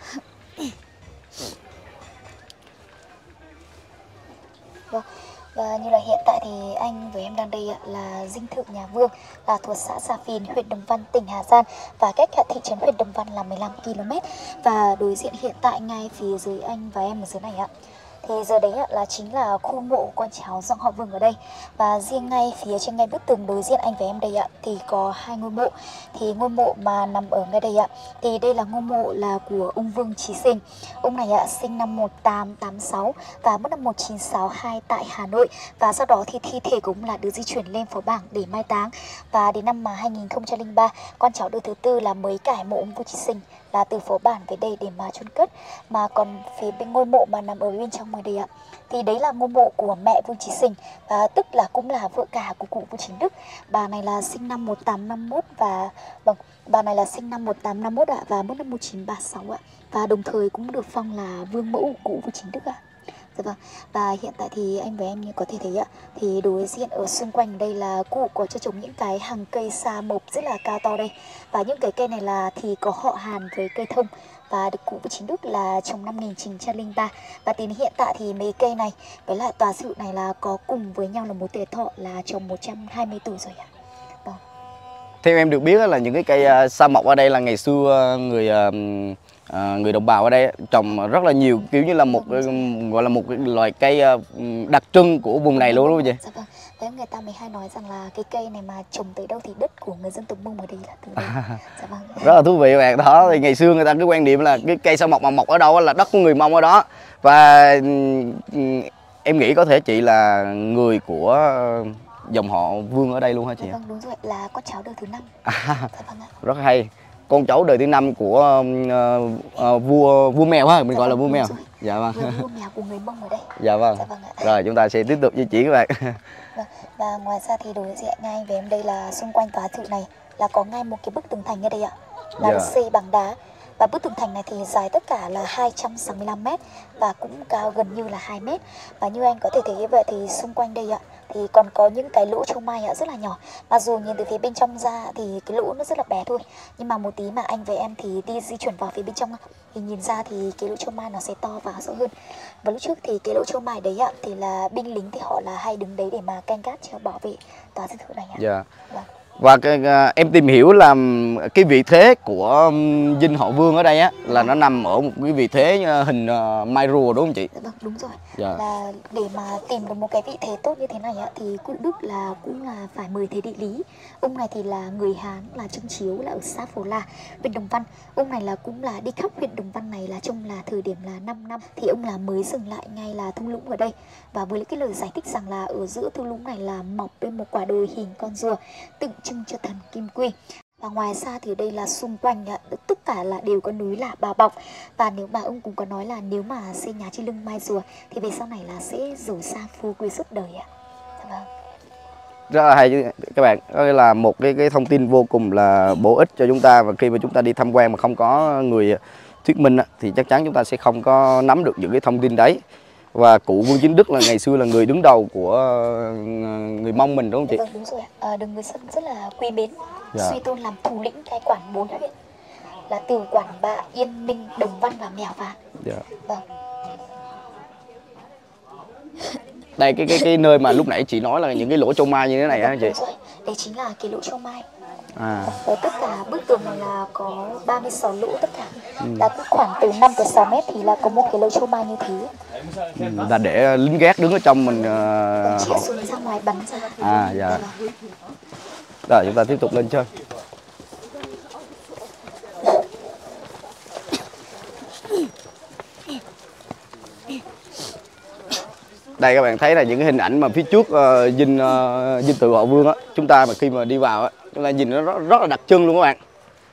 Vâng, và như là hiện tại thì anh với em đang đây ạ, là dinh thự nhà Vương, là thuộc xã Sa Phìn, huyện Đồng Văn, tỉnh Hà Giang, và cách thị trấn huyện Đồng Văn là 15 km. Và đối diện hiện tại ngay phía dưới anh và em ở dưới này ạ, thì giờ đấy là chính là khu mộ con cháu dòng họ Vương ở đây. Và riêng ngay phía trên ngay bức tường đối diện anh và em đây ạ, thì có hai ngôi mộ. Thì ngôi mộ mà nằm ở ngay đây ạ, thì đây là ngôi mộ là của ông Vương Chí Sinh. Ông này ạ sinh năm 1886 và mất năm 1962 tại Hà Nội. Và sau đó thì thi thể của ông là được di chuyển lên Phó Bảng để mai táng. Và đến năm 2003, con cháu đời thứ tư là mới cải mộ ông Vương Chí Sinh là từ Phố Bản về đây để mà chôn cất. Mà còn phía bên ngôi mộ mà nằm ở bên trong ngoài đây ạ, thì đấy là ngôi mộ của mẹ Vương Chí Sinh, và tức là cũng là vợ cả của cụ Vương Chính Đức. Bà này là sinh năm 1851 và bà này là sinh năm 1851 ạ, và mất năm 1936 ạ, và đồng thời cũng được phong là vương mẫu của cụ Vương Chính Đức ạ. Dạ vâng. Và hiện tại thì anh và em như có thể thấy ạ, thì đối diện ở xung quanh đây là cụ có cho trồng những cái hàng cây sa mộc rất là cao to đây. Và những cái cây này là thì có họ Hàn với cây thông, và được cụ Vương Chính Đức là trồng năm 1903. Và đến hiện tại thì mấy cây này với lại tòa sự này là có cùng với nhau là một tuổi thọ là trồng 120 tuổi rồi ạ. Vâng. Theo em được biết là những cái cây sa mộc ở đây là ngày xưa người đồng bào ở đây trồng rất là nhiều, kiểu như là một gọi là một loại cây đặc trưng của vùng này luôn đúng không chị? Dạ vâng. Thế người ta mới hay nói rằng là cái cây này mà trồng tới đâu thì đất của người dân tộc Mông ở đây là từ đây. Dạ vâng. Rất là thú vị các bạn. Đó thì ngày xưa người ta cứ quan niệm là cái cây sa mộc mà mọc ở đâu là đất của người Mông ở đó. Và em nghĩ có thể chị là người của dòng họ Vương ở đây luôn hả chị? Dạ vâng, đúng rồi, là con cháu đời thứ 5. Dạ vâng ạ. Rất hay. Con cháu đời thứ 5 của vua mèo ha, mình gọi là vua mèo. Rồi. Dạ vâng. Vua mèo của người Mông ở đây. Dạ vâng. Dạ vâng ạ. Rồi chúng ta sẽ tiếp tục di chuyển các bạn. Vâng. Và ngoài ra thì đối diện ngay về em đây là xung quanh tòa thự này là có ngay một cái bức tường thành ở đây ạ, là được xây bằng đá. Và bức tường thành này thì dài tất cả là 265 m và cũng cao gần như là 2 m. Và như anh có thể thấy như vậy thì xung quanh đây ạ thì còn có những cái lỗ châu mai ạ rất là nhỏ. Mặc dù nhìn từ phía bên trong ra thì cái lỗ nó rất là bé thôi, nhưng mà một tí mà anh với em thì đi di chuyển vào phía bên trong thì nhìn ra thì cái lỗ châu mai nó sẽ to và rõ hơn. Và lúc trước thì cái lỗ châu mai đấy ạ thì là binh lính thì họ là hay đứng đấy để mà canh gác cho bảo vệ tòa dinh thự này ạ. Dạ. Vâng. Và em tìm hiểu là cái vị thế của dinh họ Vương ở đây á là nó nằm ở một cái vị thế hình mai rùa đúng không chị? Dạ vâng, đúng rồi. Dạ. Là để mà tìm được một cái vị thế tốt như thế này á, thì cụ Đức là cũng là phải mời thầy địa lý. Ông này thì là người Hán, là Trưng Chiếu, là ở xã Phổ La, huyện Đồng Văn. Ông này là cũng là đi khắp huyện Đồng Văn này là trong là thời điểm là 5 năm thì ông là mới dừng lại ngay là thung lũng ở đây. Và với cái lời giải thích rằng là ở giữa thung lũng này là mọc bên một quả đồi hình con rùa tượng trưng cho thần Kim Quy. Và ngoài ra thì đây là xung quanh tất cả là đều có núi là bao bọc. Và nếu mà ông cũng có nói là nếu mà xây nhà trên lưng mai rùa thì về sau này là sẽ giàu sang phú quý suốt đời ạ. Vâng. Rất là hay các bạn. Đó là một cái thông tin vô cùng là bổ ích cho chúng ta, và khi mà chúng ta đi tham quan mà không có người thuyết minh thì chắc chắn chúng ta sẽ không có nắm được những cái thông tin đấy. Và cụ Vương Chính Đức là ngày xưa là người đứng đầu của người Mông mình đúng không chị? Vâng, đúng rồi ạ. Được người dân rất là quý mến, suy tôn làm thủ lĩnh cai quản 4 huyện là Từ, Quản Bạ, Yên Minh, Đồng Văn và Mèo Vạc. Dạ. Vâng. Đây cái nơi mà lúc nãy chị nói là những cái lỗ châu mai như thế này á chị? Đúng rồi, đây chính là cái lỗ châu mai. Với tất cả bức tường này là có 36 lỗ tất cả, là cứ khoảng từ 5 tới 6 mét thì là có một cái lỗ châu mai như thế. Là để lính gác đứng ở trong mình chĩa xuống ra ngoài bắn ra. Dạ. Rồi chúng ta tiếp tục lên chơi. Đây các bạn thấy là những cái hình ảnh mà phía trước dinh thự Họ Vương á, chúng ta mà khi mà đi vào á, chúng ta nhìn nó rất là đặc trưng luôn các bạn.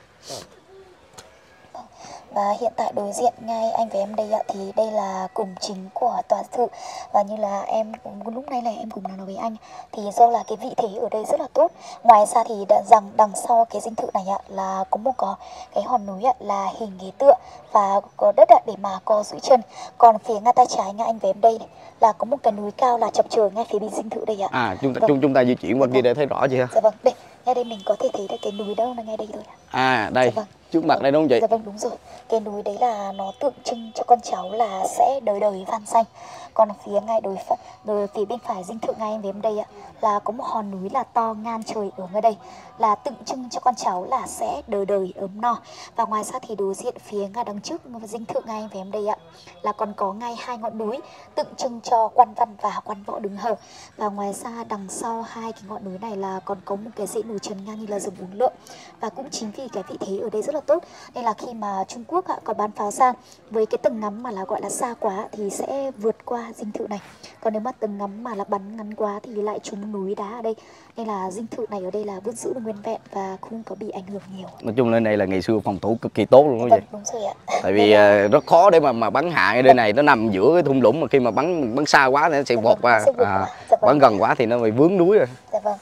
Và hiện tại đối diện ngay anh với em đây ạ, thì đây là cổng chính của tòa thự. Và như là em lúc này là em cùng nói với anh, thì do là cái vị thế ở đây rất là tốt. Ngoài ra thì đằng sau cái dinh thự này ạ là có cái hòn núi ạ, là hình ghế tựa và có đất ạ để mà co duỗi chân. Còn phía ngay tay trái ngay anh với em đây này, là có một cái núi cao là chọc trời ngay phía bên dinh thự đây ạ. Chúng ta di chuyển qua kia để thấy rõ chị ha. Dạ vâng, đây ngay đây mình có thể thấy được cái núi đâu là ngay đây thôi ạ. Đây. Dạ vâng. Trước mặt đây đúng không chị? Dạ vâng, đúng rồi. Cái núi đấy là nó tượng trưng cho con cháu là sẽ đời đời van danh. Còn phía ngay phía bên phải dinh thự ngay em với em đây ạ, là có một hòn núi là to ngang trời ở ngay đây, là tượng trưng cho con cháu là sẽ đời đời ấm no. Và ngoài ra thì đối diện phía ngay đằng trước dinh thự ngay em với em đây ạ, là còn có ngay 2 ngọn núi tượng trưng cho quan văn và quan võ đứng hầu. Và ngoài ra đằng sau 2 cái ngọn núi này là còn có một cái dãy núi trần ngang như là rừng uốn lượn. Và cũng chính vì cái vị thế ở đây rất là tốt nên là khi mà Trung Quốc có bắn pháo ra với cái tầm ngắm mà là gọi là xa quá thì sẽ vượt qua dinh thự này. Còn nếu mà tầm ngắm mà là bắn ngắn quá thì lại trúng núi đá ở đây. Nên là dinh thự này ở đây là vẫn giữ được nguyên vẹn và không có bị ảnh hưởng nhiều. Nói chung lên đây là ngày xưa phòng thủ cực kỳ tốt luôn đó chị. Đúng rồi ạ. Tại vì rất khó để mà bắn hạ ở đây này, nó nằm giữa cái thung lũng mà khi mà bắn xa quá thì nó sẽ vọt qua. Bắn gần quá thì nó bị vướng núi rồi. Dạ vâng.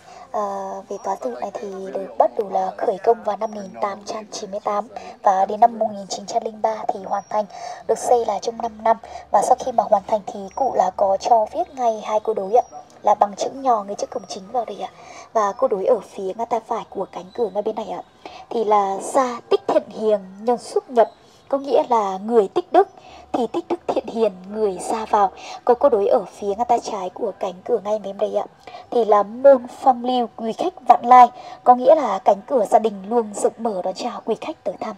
Về tòa thự này thì được bắt đầu là khởi công vào năm 1898 và đến năm 1903 thì hoàn thành, được xây là trong 5 năm. Và sau khi mà hoàn thành thì cụ là có cho viết ngay 2 câu đối ạ, là bằng chữ nhò ngay trước cổng chính vào đây ạ. Và câu đối ở phía ngay tay phải của cánh cửa ngay bên này ạ, thì là gia tích thiện hiền nhân xuất nhập, có nghĩa là người tích đức thì tích đức thiện hiền người ra vào. Còn câu đối ở phía ngay tay trái của cánh cửa ngay bên đây ạ, thì là môn phong lưu quý khách vạn lai, có nghĩa là cánh cửa gia đình luôn rộng mở đón chào quý khách tới thăm.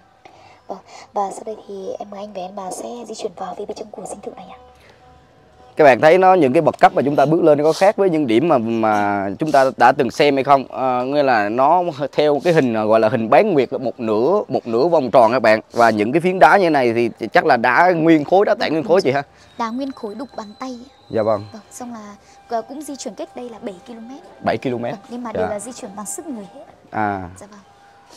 Và sau đây thì em mời anh và em bà sẽ di chuyển vào phía bên trong của dinh thự này ạ. Các bạn thấy những cái bậc cấp mà chúng ta bước lên có khác với những điểm mà chúng ta đã từng xem hay không? Nghĩa là nó theo cái hình gọi là hình bán nguyệt, một nửa vòng tròn các bạn. Và những cái phiến đá như này thì chắc là đá nguyên khối, đá tảng nguyên khối chị ha? Đá nguyên khối đục bàn tay. Dạ vâng. Xong là cũng di chuyển cách đây là 7 km. 7 km. Nhưng mà đều là di chuyển bằng sức người hết. Dạ vâng.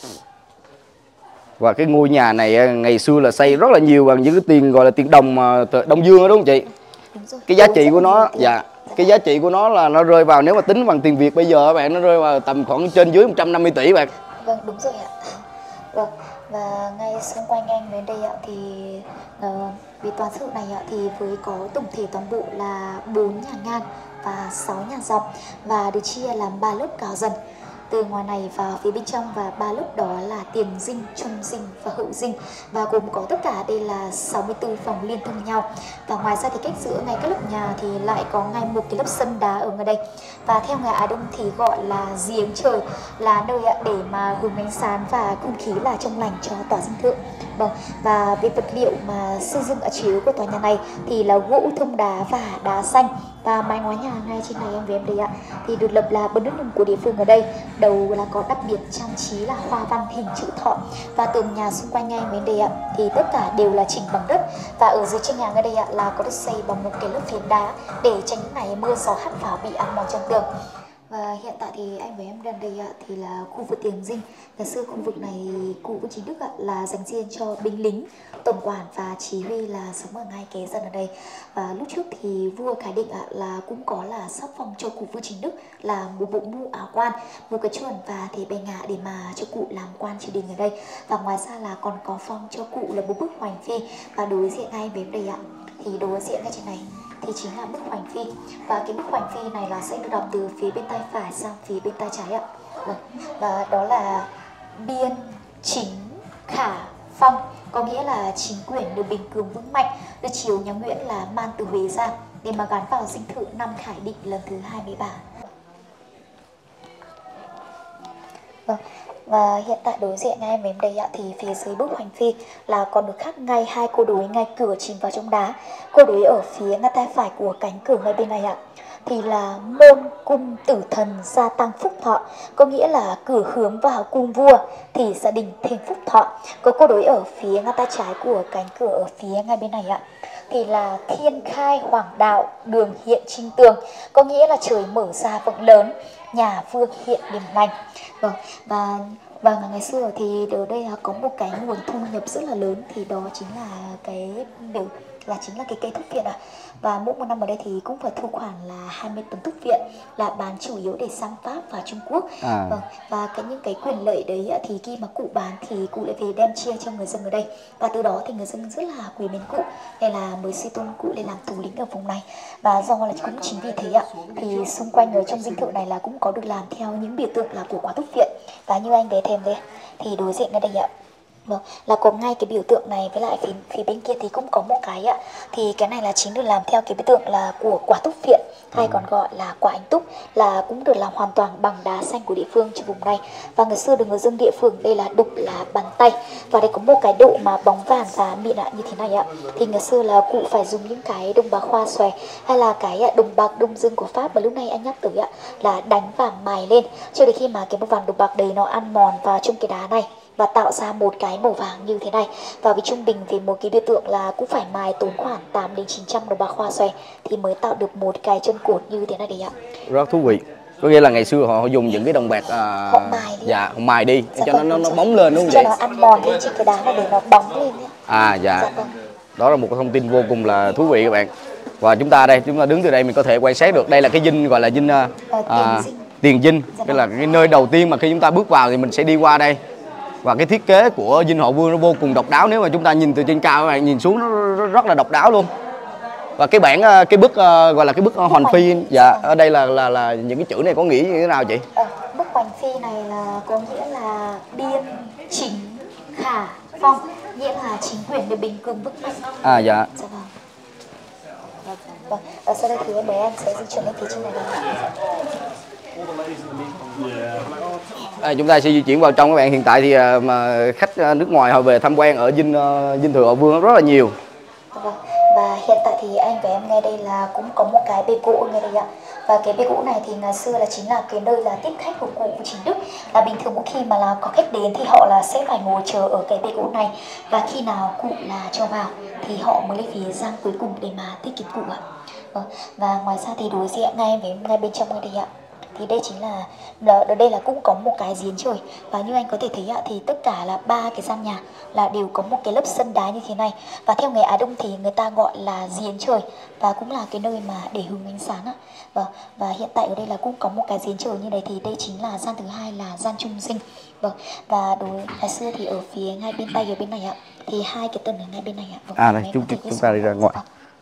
Và cái ngôi nhà này ngày xưa là xây rất là nhiều bằng những cái tiền gọi là tiền đồng Đông Dương đó đúng không chị? Đúng rồi. Cái giá trị của nó, cái giá trị của nó là nó rơi vào, nếu mà tính bằng tiền Việt bây giờ các bạn, nó rơi vào tầm khoảng trên dưới 150 tỷ bạn. Vâng, đúng rồi ạ. Vâng, và ngay xung quanh anh bên đây ạ thì về tòa thự này ạ thì với có tổng thể toàn bộ là 4 nhà ngang và 6 nhà dọc và được chia làm 3 lớp cao dần từ ngoài này vào phía bên trong, và 3 lớp đó là tiền dinh, trung dinh và hậu dinh, và gồm có tất cả đây là 64 phòng liên thông với nhau. Và ngoài ra thì cách giữa ngay các lớp nhà thì lại có ngay một cái lớp sân đá ở ngay đây, và theo người Á Đông thì gọi là giếng trời, là nơi để mà hứng ánh sáng và không khí là trong lành cho tòa dinh thự. Vâng, và về vật liệu mà xây dựng ở chủ yếu của tòa nhà này thì là gỗ thông đá và đá xanh. Và mái ngói nhà ngay trên này em với em đây ạ thì được lập là bậc nước nung của địa phương ở đây. Đầu là có đặc biệt trang trí là hoa văn hình chữ thọ, và tường nhà xung quanh ngay bên đây ạ thì tất cả đều là chỉnh bằng đất, và ở dưới chân nhà ngay đây ạ là có được xây bằng một cái lớp phiến đá để tránh ngày mưa gió hắt vào bị ăn mòn trong tường. Và hiện tại thì anh với em đang đây ạ thì là khu vực tiền dinh. Ngày xưa khu vực này cụ Vương Chính Đức ạ là dành riêng cho binh lính, tổng quản và chỉ huy là sống ở ngay kế dân ở đây. Và lúc trước thì vua Khải Định ạ là cũng có là sắp phong cho cụ Vương Chính Đức là một bộ mũ áo quan, một cái chuồn và thể bề ngạ để mà cho cụ làm quan triều đình ở đây. Và ngoài ra là còn có phong cho cụ là một bức hoành phi, và đối diện ngay với em đây ạ thì đối diện ngay trên này thì chính là bức hoành phi, và cái bức hoành phi này là sẽ được đọc từ phía bên tay phải sang phía bên tay trái ạ. Và đó là biên chính khả phong, có nghĩa là chính quyền được bình cường vững mạnh, được triều nhà Nguyễn là mang từ Huế ra để mà gắn vào dinh thự năm Khải Định lần thứ 23. Và hiện tại đối diện ngay em đây ạ, thì phía dưới bức hoành phi là còn được khắc ngay hai cô đối ngay cửa chìm vào trong đá. Cô đối ở phía ngay tay phải của cánh cửa ngay bên này ạ, thì là môn cung tử thần gia tăng phúc thọ, có nghĩa là cửa hướng vào cung vua thì gia đình thêm phúc thọ. Có cô đối ở phía ngay tay trái của cánh cửa ở phía ngay bên này ạ, thì là thiên khai hoàng đạo, đường hiện trinh tường, có nghĩa là trời mở ra rộng lớn, nhà vương hiện điểm lành. Vâng, và ngày xưa thì ở đây có một cái nguồn thu nhập rất là lớn, thì đó chính là cái điều chính là cái cây thuốc viện ạ. Và mỗi một năm ở đây thì cũng phải thu khoảng là 20 tấn thuốc viện, là bán chủ yếu để sang Pháp và Trung Quốc. Vâng, và những cái quyền lợi đấy thì khi mà cụ bán thì cụ lại về đem chia cho người dân ở đây, và từ đó thì người dân rất là quý mến cụ, nên là mới suy tôn cụ lên làm thủ lĩnh ở vùng này. Và do là cũng chính vì thế ạ, thì xung quanh ở trong dinh thự này là cũng có được làm theo những biểu tượng là của quả thuốc viện. Và như anh bé thêm đây thì đối diện ngay đây ạ, vâng, là có ngay cái biểu tượng này, với lại phía bên kia thì cũng có một cái ạ, thì cái này là chính được làm theo cái biểu tượng là của quả túc viện, hay còn gọi là quả anh túc, là cũng được làm hoàn toàn bằng đá xanh của địa phương trong vùng này. Và người xưa được người dân địa phương đây là đục là bàn tay, và đây có một cái độ mà bóng vàng và mịn ạ như thế này ạ, thì người xưa là cụ phải dùng những cái đồng bạc hoa xòe hay là cái đồng bạc đông dương của Pháp mà lúc này anh nhắc tới ạ, là đánh và mài lên cho đến khi mà cái màu vàng đồng bạc đấy nó ăn mòn vào trong cái đá này và tạo ra một cái màu vàng như thế này. Và vì trung bình thì một cái biểu tượng là cũng phải mài tốn khoảng 8 đến 900 đồng bạc hoa xòe thì mới tạo được một cái chân cột như thế này đấy ạ. Rất thú vị. Có nghĩa là ngày xưa họ dùng những cái đồng bạc họ mài đi. Dạ, họ mài đi cho nó bóng lên đúng không cho vậy? nó ăn mòn lên trên cái đá này để nó bóng lên đấy. Dạ. Đó là một cái thông tin vô cùng là thú vị các bạn. Và chúng ta đứng từ đây mình có thể quan sát được đây là cái dinh gọi là dinh Tiền Dinh. Đây là cái nơi đầu tiên mà khi chúng ta bước vào thì mình sẽ đi qua đây. Và cái thiết kế của dinh Họ Vương nó vô cùng độc đáo, nếu mà chúng ta nhìn từ trên cao các bạn nhìn xuống nó rất là độc đáo luôn. Và cái bức gọi là cái bức Hoành Phi, dạ, ở đây là những cái chữ này có nghĩa như thế nào chị? Bức Hoành Phi này là có nghĩa là biên chính khả phong, nghĩa là chính quyền để bình cường vững mạnh. Dạ. Vâng. Và sau đây thì em bé anh sẽ di chuyển lên phía trên này đây. Chúng ta sẽ di chuyển vào trong các bạn. Hiện tại thì mà khách nước ngoài họ về tham quan ở dinh thự Họ Vương rất là nhiều. Vâng. Và hiện tại thì anh và em ngay đây là cũng có một cái bê gỗ ngay đây ạ. Và cái bê gỗ này thì ngày xưa là chính là cái nơi là tiếp khách của cụ Chính Đức. Là bình thường mỗi khi mà là có khách đến thì họ là sẽ phải ngồi chờ ở cái bê gỗ này, và khi nào cụ là cho vào thì họ mới lên phía giang cuối cùng để mà tiếp kiến cụ ạ. Vâng. Và ngoài ra thì đối diện ngay bên trong ngay đây ạ, thì đây chính là ở đây là cũng có một cái giếng trời. Và như anh có thể thấy ạ, thì tất cả là 3 cái gian nhà là đều có một cái lớp sân đá như thế này, và theo người Á Đông thì người ta gọi là giếng trời, và cũng là cái nơi mà để hứng ánh sáng ạ. Và hiện tại ở đây là cũng có một cái giếng trời như này, thì đây chính là gian thứ hai là gian trung dinh. Vâng. Và ngày xưa thì ở phía ngay bên tay ở bên này ạ, thì hai cái tầng ở ngay bên này ạ. Này, chúng ta đi ra ngoài.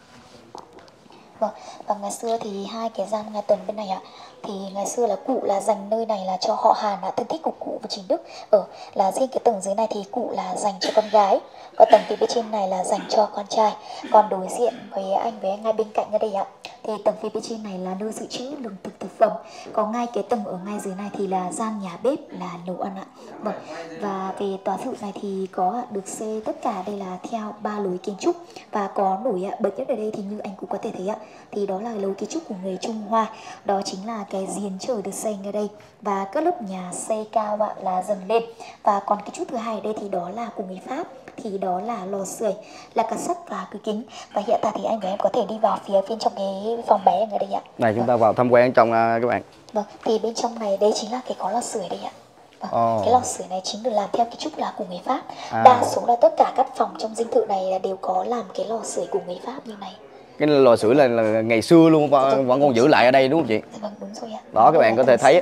Vâng, và ngày xưa thì hai cái gian ngay tầng bên này ạ, thì ngày xưa là cụ là dành nơi này là cho họ Hàn là thân thích của cụ và Chính Đức. Là riêng cái tầng dưới này thì cụ là dành cho con gái, và tầng phía bên trên này là dành cho con trai. Còn đối diện với anh ngay bên cạnh ở đây ạ, thì tầng phía bên trên này là nơi dự trữ lương thực thực phẩm. Còn ngay cái tầng ở ngay dưới này thì là gian nhà bếp là nấu ăn ạ. Vâng. Và về tòa thự này thì có được xây tất cả đây là theo 3 lối kiến trúc, và có nổi bật nhất ở đây thì như anh cũng có thể thấy ạ, thì đó là lối kiến trúc của người Trung Hoa, đó chính là cái giếng trời được xây ngay đây, và các lớp nhà xây cao ạ là dần lên. Và còn cái chút thứ hai ở đây thì đó là của người Pháp, thì đó là lò sưởi, là cả sắt và cửa kính. Và hiện tại thì anh và em có thể đi vào phía bên trong cái phòng bé ở đây ạ. Này chúng ta vào tham quan trong các bạn. Vâng, thì bên trong này đấy chính là cái có lò sưởi đây ạ. Cái lò sưởi này chính được làm theo kiến trúc là của người Pháp. Đa số là tất cả các phòng trong dinh thự này là đều có làm cái lò sưởi của người Pháp như này. Cái lò sưởi là ngày xưa luôn, vẫn còn giữ lại ở đây đúng không chị? Vâng, đúng rồi ạ. Đó các bạn có thể thấy.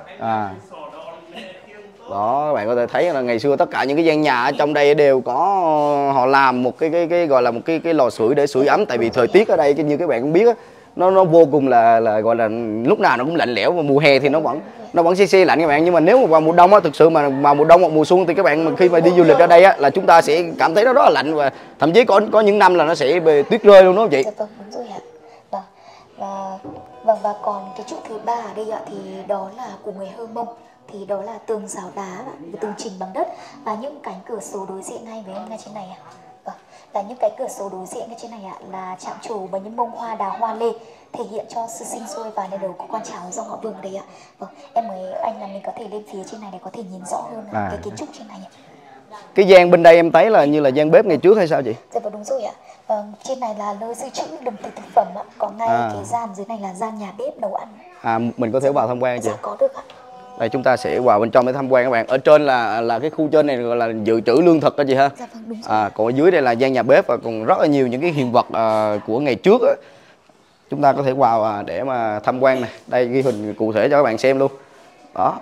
Đó các bạn có thể thấy là ngày xưa tất cả những cái gian nhà ở trong đây đều có họ làm một cái gọi là một cái lò sưởi để sưởi ấm, tại vì thời tiết ở đây như các bạn cũng biết nó vô cùng là gọi là lúc nào nó cũng lạnh lẽo, và mùa hè thì nó vẫn se lạnh các bạn, nhưng mà nếu mà vào mùa đông á, thực sự mà vào mùa đông hoặc mùa xuân thì các bạn khi mà đi du lịch ở đây á là chúng ta sẽ cảm thấy nó rất là lạnh, và thậm chí có những năm là nó sẽ tuyết rơi luôn, đúng không chị? Vâng, đúng rồi ạ. Và còn cái trụ thứ ba ở đây ạ, thì đó là của người Hơ Mông, thì đó là tường rào đá và tường trình bằng đất, và những cánh cửa sổ đối diện ngay với em ngay trên này ạ. Vâng, là những cái cửa sổ đối diện ngay trên này ạ là chạm trổ bằng những bông hoa đào hoa lê, thể hiện cho sự sinh sôi và nở đầu của con cháu dòng họ Vương đấy ạ. Vâng, em mời anh là mình có thể lên phía trên này để có thể nhìn rõ hơn cái kiến trúc trên này ạ. Cái gian bên đây em thấy là như là gian bếp ngày trước hay sao chị? Dạ vâng, đúng rồi ạ. Vâng, trên này là nơi dự trữ đồng từ thực phẩm ạ. Còn ngay cái gian dưới này là gian nhà bếp nấu ăn. Mình có thể vào tham quan chị? Dạ có được ạ. Đây chúng ta sẽ vào bên trong để tham quan các bạn. Ở trên là cái khu trên này gọi là dự trữ lương thực đó chị ha. Dạ vâng, đúng rồi. Còn ở dưới đây là gian nhà bếp và còn rất là nhiều những cái hiện vật của ngày trước á. Chúng ta có thể vào để mà tham quan này. Đây ghi hình cụ thể cho các bạn xem luôn. Đó.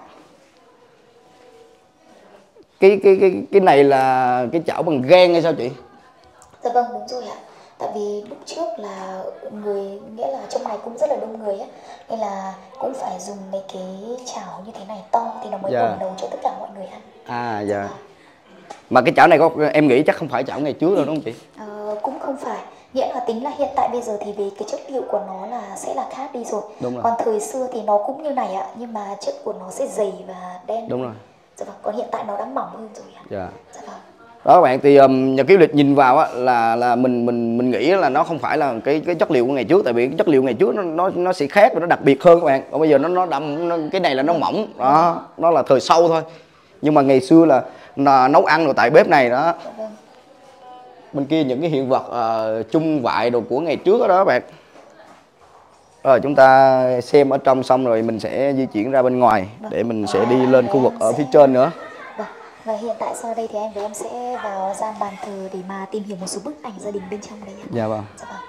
Cái này là cái chảo bằng gang hay sao chị? Dạ vâng, đúng rồi ạ. Tại vì lúc trước là nghĩa là trong này cũng rất là đông người á, nên là cũng phải dùng mấy cái chảo như thế này to thì nó mới đủ nấu cho tất cả mọi người ăn. Dạ. Mà cái chảo này em nghĩ chắc không phải chảo ngày trước đâu đúng không chị? Cũng không phải. Nghĩa là tính là hiện tại bây giờ thì về cái chất liệu của nó là sẽ là khác đi rồi. Đúng rồi. Còn thời xưa thì nó cũng như này ạ, nhưng mà chất của nó sẽ dày và đen. Đúng rồi. Dạ vâng, còn hiện tại nó đã mỏng hơn rồi ạ. Dạ. Dạ vâng. Đó các bạn, thì Nhật Ký Du Lịch nhìn vào á, là mình nghĩ là nó không phải là cái chất liệu của ngày trước, tại vì cái chất liệu ngày trước nó sẽ khác và nó đặc biệt hơn các bạn. Còn bây giờ nó đậm, cái này là nó mỏng đó, nó là thời sau thôi. Nhưng mà ngày xưa là nấu ăn rồi tại bếp này đó. Bên kia những cái hiện vật chung vại đồ của ngày trước đó các bạn. Rồi chúng ta xem ở trong xong rồi mình sẽ di chuyển ra bên ngoài để mình sẽ đi lên khu vực ở phía trên nữa. Và hiện tại sau đây thì anh với em sẽ vào gian bàn thờ để mà tìm hiểu một số bức ảnh gia đình bên trong đấy. Dạ vâng. Dạ vâng.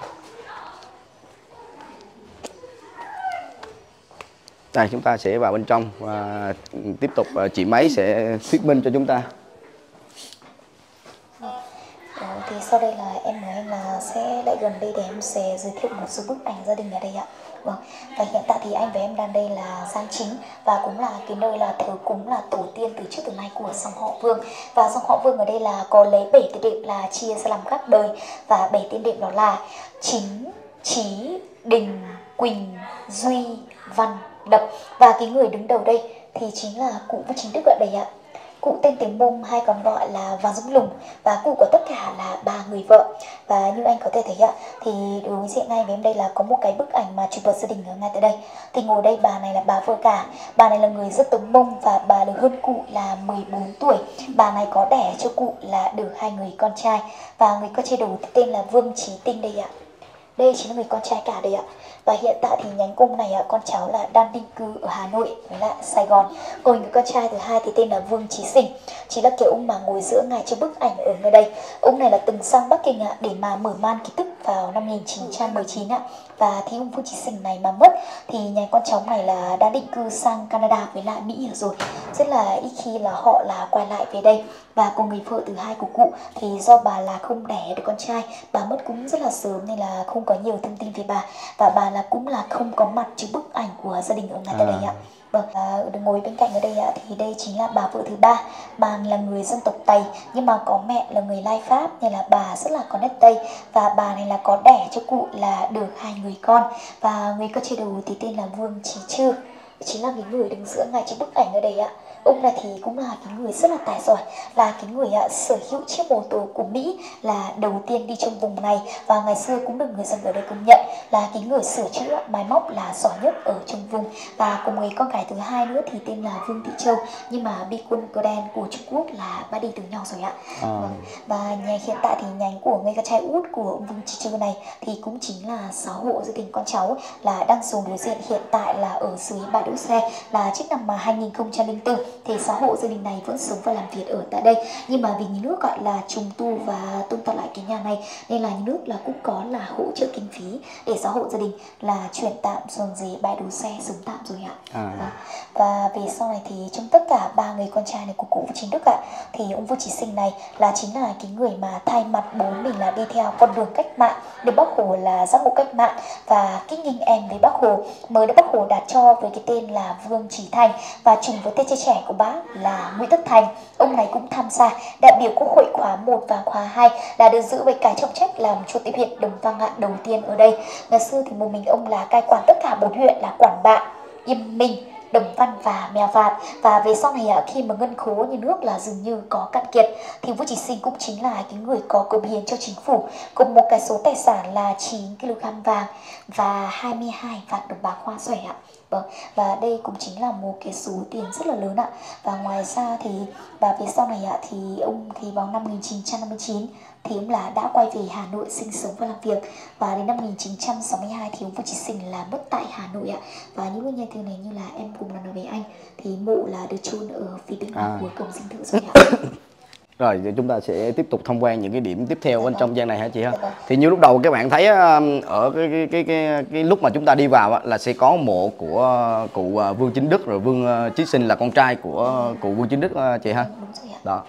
Đây chúng ta sẽ vào bên trong và tiếp tục chị Máy sẽ thuyết minh cho chúng ta. Thì sau đây là em mời anh là sẽ lại gần đây để em sẽ giới thiệu một số bức ảnh gia đình ở đây ạ. Vâng, và hiện tại thì anh và em đang đây là gian chính và cũng là cái nơi là thờ cúng là tổ tiên từ trước từ nay của dòng họ Vương. Và dòng họ Vương ở đây là có lấy 7 tiên đệm là chia ra làm các đời, và 7 tiên đệm đó là Chính, Trí, Đình, Quỳnh, Duy, Văn, Đập. Và cái người đứng đầu đây thì chính là cụ Vua Chính Đức ở đây ạ. Cụ tên tiếng Mông hay còn gọi là Vàng Dũng Lùng, và cụ có tất cả là 3 người vợ. Và như anh có thể thấy ạ, thì đối diện ngay với em đây là có một cái bức ảnh mà chụp vật gia đình ở ngay tại đây. Thì ngồi đây bà này là bà vợ cả, bà này là người dân tộc Mông và bà lớn hơn cụ là 14 tuổi. Bà này có đẻ cho cụ là được 2 người con trai, và người con trai đầu thì tên là Vương Chí Tinh đây ạ. Đây chính là người con trai cả đây ạ. Và hiện tại thì nhánh cung này con cháu là đang định cư ở Hà Nội với lại Sài Gòn. Còn người con trai thứ hai thì tên là Vương Chí Sinh, chỉ là kiểu ông mà ngồi giữa ngay trong bức ảnh ở nơi đây. Ông này là từng sang Bắc Kinh để mà mở man ký tức vào năm 1919 ạ. Và thì ông Vương Chí Sinh này mà mất thì nhánh con cháu này là đã định cư sang Canada với lại Mỹ rồi. Rất là ít khi là họ là quay lại về đây. Và cùng người vợ thứ hai của cụ thì do bà là không đẻ được con trai, bà mất cũng rất là sớm nên là không có nhiều thông tin về bà, và bà là cũng là không có mặt trong bức ảnh của gia đình ở ngay tại đây ạ. Vâng, được ngồi bên cạnh ở đây ạ, thì đây chính là bà vợ thứ ba. Bà là người dân tộc Tây nhưng mà có mẹ là người Lai Pháp nên là bà rất là có nét Tây, và bà này là có đẻ cho cụ là được 2 người con. Và người con trai đầu thì tên là Vương Chí Trư, chính là cái người đứng giữa ngay trong bức ảnh ở đây ạ. Ông này thì cũng là cái người rất là tài giỏi, là cái người sở hữu chiếc mô tô của Mỹ là đầu tiên đi trong vùng này, và ngày xưa cũng được người dân ở đây công nhận là cái người sửa chữa máy móc là giỏi nhất ở trong vùng. Và cùng người con gái thứ hai nữa thì tên là Vương Thị Châu, nhưng mà bị quân cờ đen của Trung Quốc là bắt đi từ nhau rồi ạ. Và hiện tại thì nhánh của người con trai út của ông Vương Thị Châu này thì cũng chính là 6 hộ gia đình con cháu là đang sống đối diện hiện tại là ở dưới bãi đỗ xe, là trước năm 2004 thì 6 hộ gia đình này vẫn sống và làm việc ở tại đây. Nhưng mà vì nhà nước gọi là trùng tu và tôn tạo lại cái nhà này nên là nhà nước là cũng có là hỗ trợ kinh phí để 6 hộ gia đình là chuyển tạm dọn dẹp bãi đỗ xe sống tạm rồi ạ. Và về sau này thì trong tất cả 3 người con trai này của cụ Vua Chính Đức ạ, thì ông Vua Chí Sinh này là chính là cái người mà thay mặt bố mình là đi theo con đường cách mạng, được Bác Hồ là giác ngộ cách mạng và kích nghinh em với Bác Hồ, mới được Bác Hồ đặt cho với cái tên là Vương Chí Thành, và trùng với tên trai trẻ của bác là Nguyễn Tất Thành. Ông này cũng tham gia đại biểu Quốc hội khóa 1 và khóa 2, là được giữ với cái trọng trách làm chủ tịch huyện Đồng Văn đầu tiên ở đây. Ngày xưa thì một mình ông là cai quản tất cả 4 huyện là Quản Bạ, Yên Minh, Đồng Văn và Mèo Vạc. Và về sau này khi mà ngân khố nhà nước là dường như có cạn kiệt thì Vũ Trí Sinh cũng chính là cái người có cống hiến cho chính phủ cùng một cái số tài sản là 9 kg vàng và 22 vạn đồng bạc hoa xuẻ ạ. Vâng, và đây cũng chính là một cái số tiền rất là lớn ạ. Và ngoài ra thì và về sau này thì ông thì vào năm 1959 thì ông là đã quay về Hà Nội sinh sống và làm việc, và đến năm 1962 thì ông Vũ Trí Sinh là mất tại Hà Nội ạ. Và những nguyên nhân thứ này như là em cùng là nói với anh thì mộ là được chôn ở phía bên ngoài của cổng dinh thự rồi ạ. Rồi chúng ta sẽ tiếp tục tham quan những cái điểm tiếp theo bên trong gian này hả chị ha? Thì như lúc đầu các bạn thấy ở cái lúc mà chúng ta đi vào là sẽ có mộ của cụ Vương Chính Đức, rồi Vương Trí Sinh là con trai của cụ Vương Chính Đức chị ha? Đúng rồi ạ. Đó.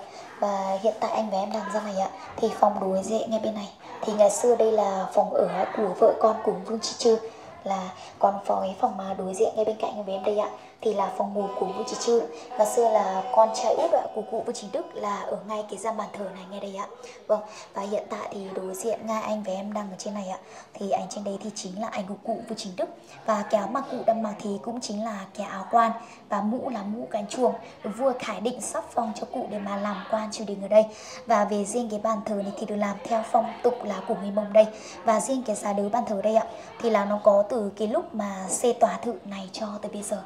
Và hiện tại anh và em đang ra này ạ, thì phòng đối diện ngay bên này thì ngày xưa đây là phòng ở của vợ con của Vương Trí Trư, là còn cái phòng mà đối diện ngay bên cạnh với em đây ạ thì là phòng ngủ của Vương Trí Trư. Và xưa là con trai út của cụ Vương Chính Đức là ở ngay cái gian bàn thờ này ngay đây ạ. Vâng, và hiện tại thì đối diện ngay anh và em đang ở trên này ạ, thì ảnh trên đấy thì chính là ảnh của cụ Vương Chính Đức, và cái áo mà cụ đang mặc thì cũng chính là cái áo quan, và mũ là mũ cánh chuồng vua Khải Định sắp phong cho cụ để mà làm quan triều đình ở đây. Và về riêng cái bàn thờ này thì được làm theo phong tục là của người Mông đây. Và riêng cái giá đỡ bàn thờ đây ạ thì là nó có từ cái lúc mà xây tòa thự này cho tới bây giờ.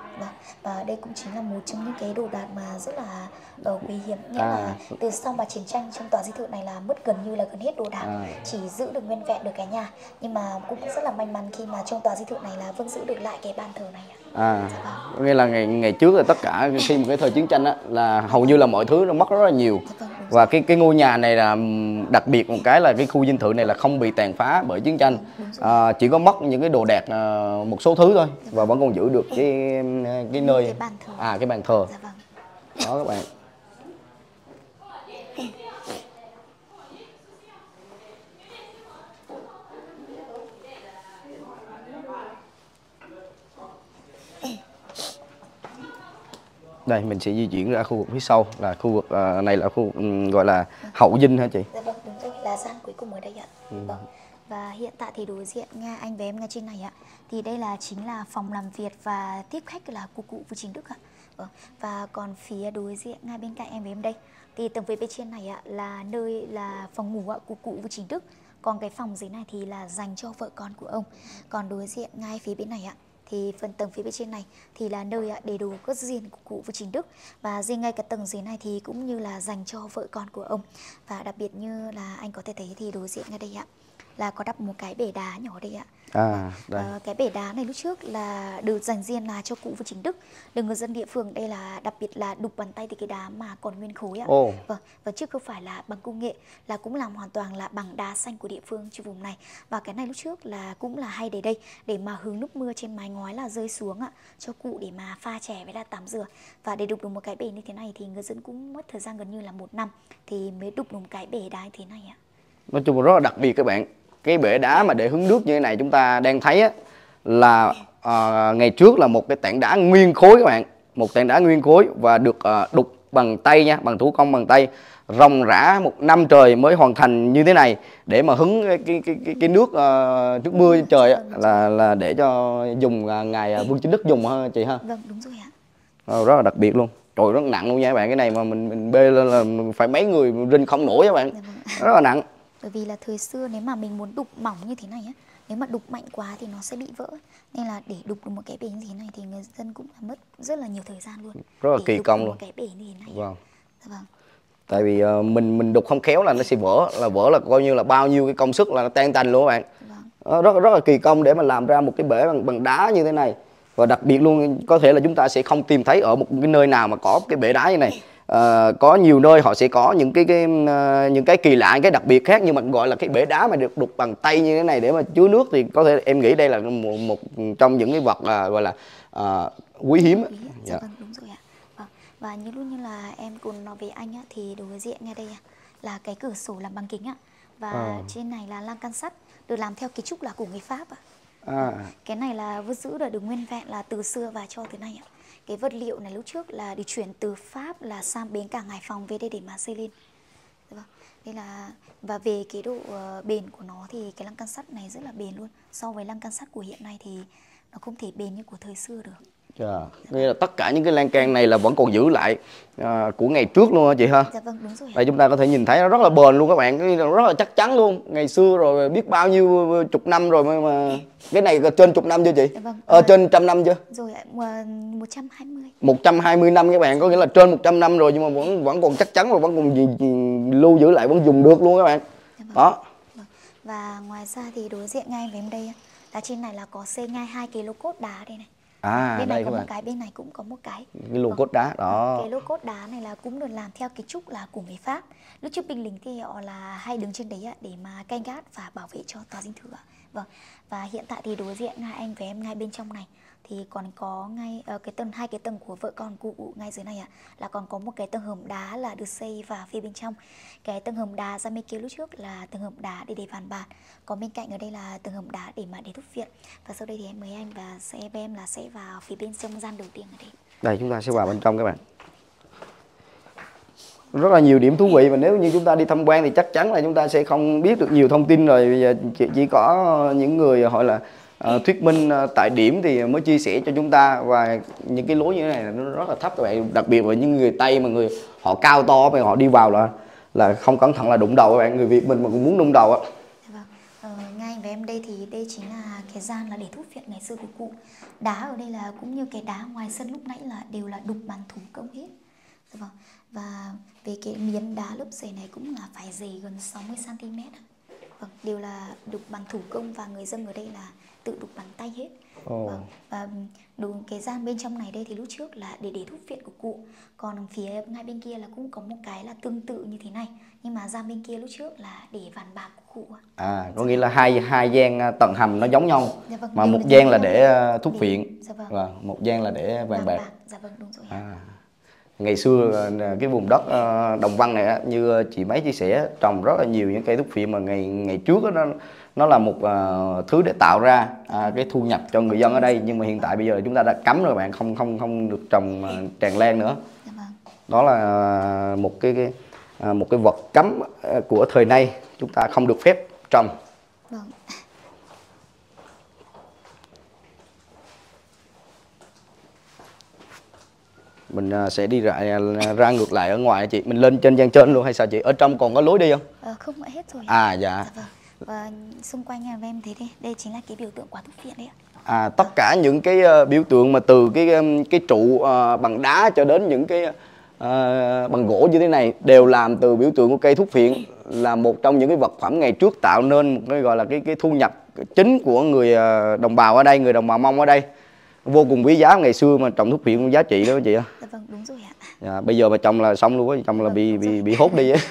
Và đây cũng chính là một trong những cái đồ đạc mà rất là nguy hiểm, nghĩa là từ sau mà chiến tranh trong tòa dinh thự này là mất gần như là gần hết đồ đạc, chỉ giữ được nguyên vẹn được cái nhà, nhưng mà cũng rất là may mắn khi mà trong tòa dinh thự này là vẫn giữ được lại cái bàn thờ này. Nghĩa là ngày trước là tất cả khi một cái thời chiến tranh á là hầu như là mọi thứ nó mất rất là nhiều. Và cái ngôi nhà này là đặc biệt một cái là cái khu dinh thự này là không bị tàn phá bởi chiến tranh, chỉ có mất những cái đồ đạc một số thứ thôi, và vẫn còn giữ được cái nơi cái bàn thờ. Đó các bạn. Đây mình sẽ di chuyển ra khu vực phía sau, là khu vực này là khu vực gọi là hậu dinh hả chị? Dạ vâng, đúng rồi, là gian cuối cùng ở đây ạ. Vâng. Và hiện tại thì đối diện ngay anh và em ngay trên này ạ, thì đây là chính là phòng làm việc và tiếp khách là của cụ Vương Chính Đức ạ. Vâng. Và còn phía đối diện ngay bên cạnh em và em đây thì tầng phía bên trên này ạ là nơi là phòng ngủ của cụ Vương Chính Đức. Còn cái phòng dưới này thì là dành cho vợ con của ông. Còn đối diện ngay phía bên này ạ thì phần tầng phía bên trên này thì là nơi để đồ cất riêng của cụ Vương Chính Đức. Và riêng ngay cái tầng dưới này thì cũng như là dành cho vợ con của ông. Và đặc biệt như là anh có thể thấy thì đối diện ngay đây ạ là có đặt một cái bể đá nhỏ đây ạ. Cái bể đá này lúc trước là được dành riêng là cho cụ Vương Chính Đức. Được người dân địa phương đây là đặc biệt là đục bàn tay từ cái đá mà còn nguyên khối ạ. Và trước không phải là bằng công nghệ, là cũng làm hoàn toàn là bằng đá xanh của địa phương cho vùng này. Và cái này lúc trước là cũng là hay để đây để mà hứng nước mưa trên mái ngói là rơi xuống ạ, cho cụ để mà pha chè với là tắm rửa. Và để đục được một cái bể như thế này thì người dân cũng mất thời gian gần như là 1 năm thì mới đục được một cái bể đá như thế này ạ. Nói chung là rất là đặc biệt các bạn. Cái bể đá mà để hứng nước như thế này chúng ta đang thấy á, là ngày trước là một cái tảng đá nguyên khối các bạn, một tảng đá nguyên khối và được đục bằng tay nha, bằng thủ công bằng tay, ròng rã 1 năm trời mới hoàn thành như thế này để mà hứng cái nước nước mưa trời á, là để cho dùng ngài Vương Chính Đức dùng ha chị ha. Vâng, đúng rồi ạ. Rất là đặc biệt luôn. Trời, rất nặng luôn nha các bạn, cái này mà mình bê lên là phải mấy người rinh không nổi các bạn. Rất là nặng. Bởi vì là thời xưa nếu mà mình muốn đục mỏng như thế này á, nếu mà đục mạnh quá thì nó sẽ bị vỡ. Nên là để đục được một cái bể như thế này thì người dân cũng là mất rất là nhiều thời gian luôn. Rất là kỳ công luôn. Một cái bể như thế này. Vâng. Tại vì mình đục không khéo là nó sẽ vỡ, là coi như là bao nhiêu cái công sức là nó tan tành luôn các bạn. Rất là kỳ công để mà làm ra một cái bể bằng đá như thế này. Và đặc biệt luôn, có thể là chúng ta sẽ không tìm thấy ở một cái nơi nào mà có cái bể đá như này. Có nhiều nơi họ sẽ có những cái kỳ lạ, cái đặc biệt khác, nhưng mà gọi là cái bể đá mà được đục bằng tay như thế này để mà chứa nước thì có thể em nghĩ đây là một trong những cái vật gọi là quý hiếm. Dạ vâng, đúng rồi ạ. Và như lúc như là em còn nói với anh á, thì đối diện ngay đây là cái cửa sổ làm bằng kính ạ. Và trên này là lan can sắt được làm theo kiến trúc là của người Pháp ạ. Cái này là vẫn giữ được nguyên vẹn là từ xưa và cho tới nay ạ. Cái vật liệu này lúc trước là được chuyển từ Pháp là sang bến cảng Hải Phòng về đây để mà xây lên. Đây là, và về cái độ bền của nó thì cái lăng can sắt này rất là bền luôn. So với lăng can sắt của hiện nay thì nó không thể bền như của thời xưa được. Nghĩa là tất cả những cái lan can này là vẫn còn giữ lại của ngày trước luôn hả chị ha? Dạ vâng, đúng rồi. Đây chúng ta có thể nhìn thấy nó rất là bền luôn các bạn, rất là chắc chắn luôn. Ngày xưa rồi biết bao nhiêu chục năm rồi mà cái này trên chục năm chưa chị? Dạ vâng. Trên trăm năm chưa? Rồi ạ, 120. 120 năm các bạn, có nghĩa là trên 100 năm rồi nhưng mà vẫn còn chắc chắn và vẫn còn lưu giữ lại, vẫn dùng được luôn các bạn. Dạ vâng. Đó. Vâng. Và ngoài ra thì đối diện ngay với em đây là trên này là có xây ngay 2 cái lô cốt đá đây này. Bên đây này có các một bạn. cái, bên này cũng có một cái. Cái lô cốt đá đó. Cái lô cốt đá này là cũng được làm theo kiến trúc là của người Pháp. Lúc trước binh lính thì họ là hay đứng trên đấy để mà canh gác và bảo vệ cho tòa dinh thự ạ. Vâng. Và hiện tại thì đối diện hai anh với em ngay bên trong này thì còn có ngay hai cái tầng của vợ con cụ ngay dưới này ạ, là còn có một cái tầng hầm đá là được xây vào phía bên trong. Cái tầng hầm đá ra bên kia lúc trước là tầng hầm đá để bàn bạc, còn bên cạnh ở đây là tầng hầm đá để mà để thuốc viện. Và sau đây thì em mời anh và em sẽ vào phía bên trong gian đầu tiên ở đây. Đây chúng ta sẽ vào bên trong các bạn. Rất là nhiều điểm thú vị, và nếu như chúng ta đi tham quan thì chắc chắn là chúng ta sẽ không biết được nhiều thông tin rồi. Bây giờ chỉ có những người gọi là thuyết minh tại điểm thì mới chia sẻ cho chúng ta. Và những cái lối như thế này nó rất là thấp các bạn, đặc biệt là những người Tây mà họ cao to mà họ đi vào là không cẩn thận là đụng đầu các bạn. Người Việt mình mà cũng muốn đụng đầu á. Ngay với em đây thì đây chính là cái gian là để thuốc viện ngày xưa của cụ. Đá ở đây là cũng như cái đá ngoài sân lúc nãy là đều là đục bằng thủ công hết. Vâng. Và về cái miếng đá lớp dày này cũng là phải dày gần 60 cm. Vâng, đều là đục bằng thủ công và người dân ở đây là tự đục bằng tay hết. Vâng. Và cái gian bên trong này đây thì lúc trước là để thuốc viện của cụ. Còn phía ngay bên kia là cũng có một cái là tương tự như thế này, nhưng mà gian bên kia lúc trước là để vàng bạc của cụ. Có nghĩa là hai gian tầng hầm nó giống nhau. Dạ vâng, mà một gian là để thuốc viện. Dạ vâng. Và một gian là để vàng bạc. Dạ vâng, đúng rồi. Ngày xưa cái vùng đất Đồng Văn này như chị Máy chia sẻ, trồng rất là nhiều những cây thuốc viện mà ngày trước nó là một thứ để tạo ra cái thu nhập cho người dân ở đây. Nhưng mà hiện tại bây giờ chúng ta đã cấm rồi bạn, không được trồng tràn lan nữa. Đó là một cái vật cấm của thời nay, chúng ta không được phép trồng. Vâng. Mình sẽ đi ra ngược lại ở ngoài chị. Mình lên trên gian trên luôn hay sao chị? Ở trong còn có lối đi không? Không, hết rồi. Dạ. Dạ vâng. Và xung quanh nhà em thấy đây chính là cái biểu tượng quả thuốc viện đấy ạ. Tất cả những cái biểu tượng mà từ cái trụ bằng đá cho đến những cái bằng gỗ như thế này đều làm từ biểu tượng của cây thuốc viện, là một trong những cái vật phẩm ngày trước tạo nên một cái gọi là cái thu nhập chính của người đồng bào ở đây, người đồng bào Mông ở đây. Vô cùng quý giá, ngày xưa mà trồng thuốc viện giá trị đó chị ạ. Dạ vâng, đúng rồi ạ. Dạ, bây giờ mà trồng là xong luôn á, trồng là bị hốt đi á.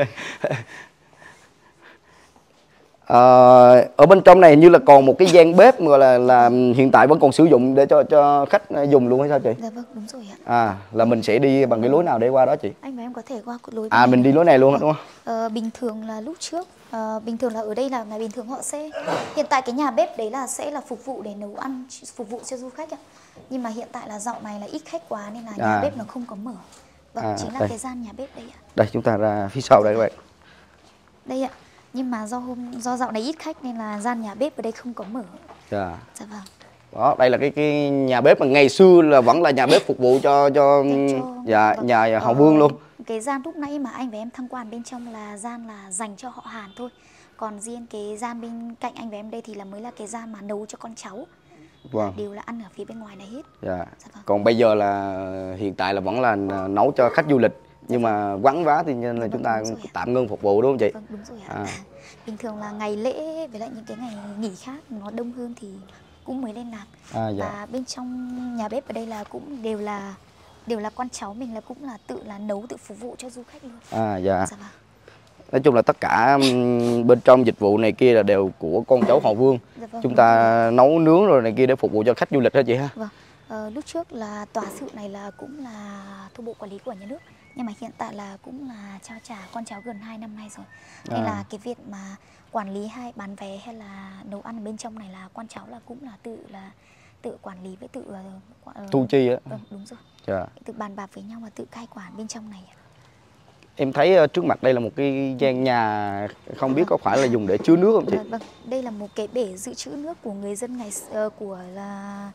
Ở bên trong này hình như là còn một cái gian bếp mà là hiện tại vẫn còn sử dụng để cho khách dùng luôn hay sao chị? Dạ vâng, đúng rồi ạ. Là mình sẽ đi bằng cái lối nào để qua đó chị? Anh và em có thể qua lối mình đi lối này luôn đúng không? Bình thường là lúc trước bình thường là ở đây là ngày bình thường họ sẽ hiện tại cái nhà bếp đấy là sẽ là phục vụ để nấu ăn, phục vụ cho du khách ạ. Nhưng mà hiện tại là dạo này là ít khách quá nên là nhà bếp nó không có mở. Vâng, chính là đây. cái gian nhà bếp đây ạ. Đây chúng ta ra phía sau đây các bạn. Đây ạ. Nhưng mà do dạo này ít khách nên là gian nhà bếp ở đây không có mở. Dạ vâng. Đó, đây là cái nhà bếp mà ngày xưa là vẫn là nhà bếp phục vụ cho nhà họ Vương luôn. Cái gian lúc nãy mà anh và em tham quan bên trong là gian là dành cho họ Hàn thôi. Còn riêng cái gian bên cạnh anh và em đây thì mới là cái gian mà nấu cho con cháu. Vâng. Đều là ăn ở phía bên ngoài này hết. Vâng. Còn bây giờ là hiện tại là vẫn là nấu cho khách du lịch. Nhưng mà vắng vá thì nên là chúng ta tạm ngưng phục vụ đúng không chị? Vâng, đúng rồi ạ. Bình thường là ngày lễ với lại những cái ngày nghỉ khác nó đông hơn thì cũng mới lên làm. Và bên trong nhà bếp ở đây là cũng đều là con cháu mình là cũng là tự nấu, tự phục vụ cho du khách luôn. Vâng. Nói chung là tất cả bên trong dịch vụ này kia là đều của con cháu họ Vương. Vâng, chúng ta nấu nướng rồi này kia để phục vụ cho khách du lịch đó chị ha? Vâng. Lúc trước là tòa sự này là cũng là thuộc bộ quản lý của nhà nước. Nhưng mà hiện tại là cũng là trao trả con cháu gần 2 năm nay rồi. Nên là cái việc mà quản lý hay bán vé hay là nấu ăn ở bên trong này là con cháu là cũng là tự quản lý với tự thu chi á. Vâng, đúng rồi. Tự bàn bạc với nhau và tự cai quản bên trong này. Em thấy trước mặt đây là một cái gian nhà, không biết có phải là dùng để chứa nước không chị? Vâng, đây là một cái bể dự trữ nước của người dân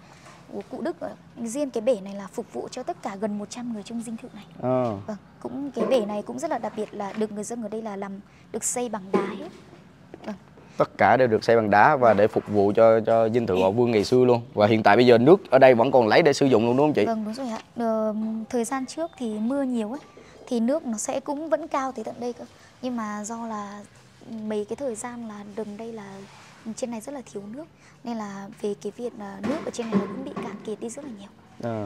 của cụ Đức. Riêng cái bể này là phục vụ cho tất cả gần 100 người trong dinh thự này. Vâng, cũng cái bể này cũng rất là đặc biệt là được người dân ở đây là được xây bằng đá hết. Vâng. Tất cả đều được xây bằng đá và để phục vụ cho dinh thự họ Vương ngày xưa luôn. Và hiện tại bây giờ nước ở đây vẫn còn lấy để sử dụng luôn đúng không chị? Vâng, đúng rồi ạ. Thời gian trước thì mưa nhiều ấy, thì nước nó sẽ cũng vẫn cao tới tận đây cơ. Nhưng mà do là mấy cái thời gian là gần đây là trên này rất là thiếu nước, nên là về cái việc nước ở trên này nó cũng bị cạn kiệt đi rất là nhiều.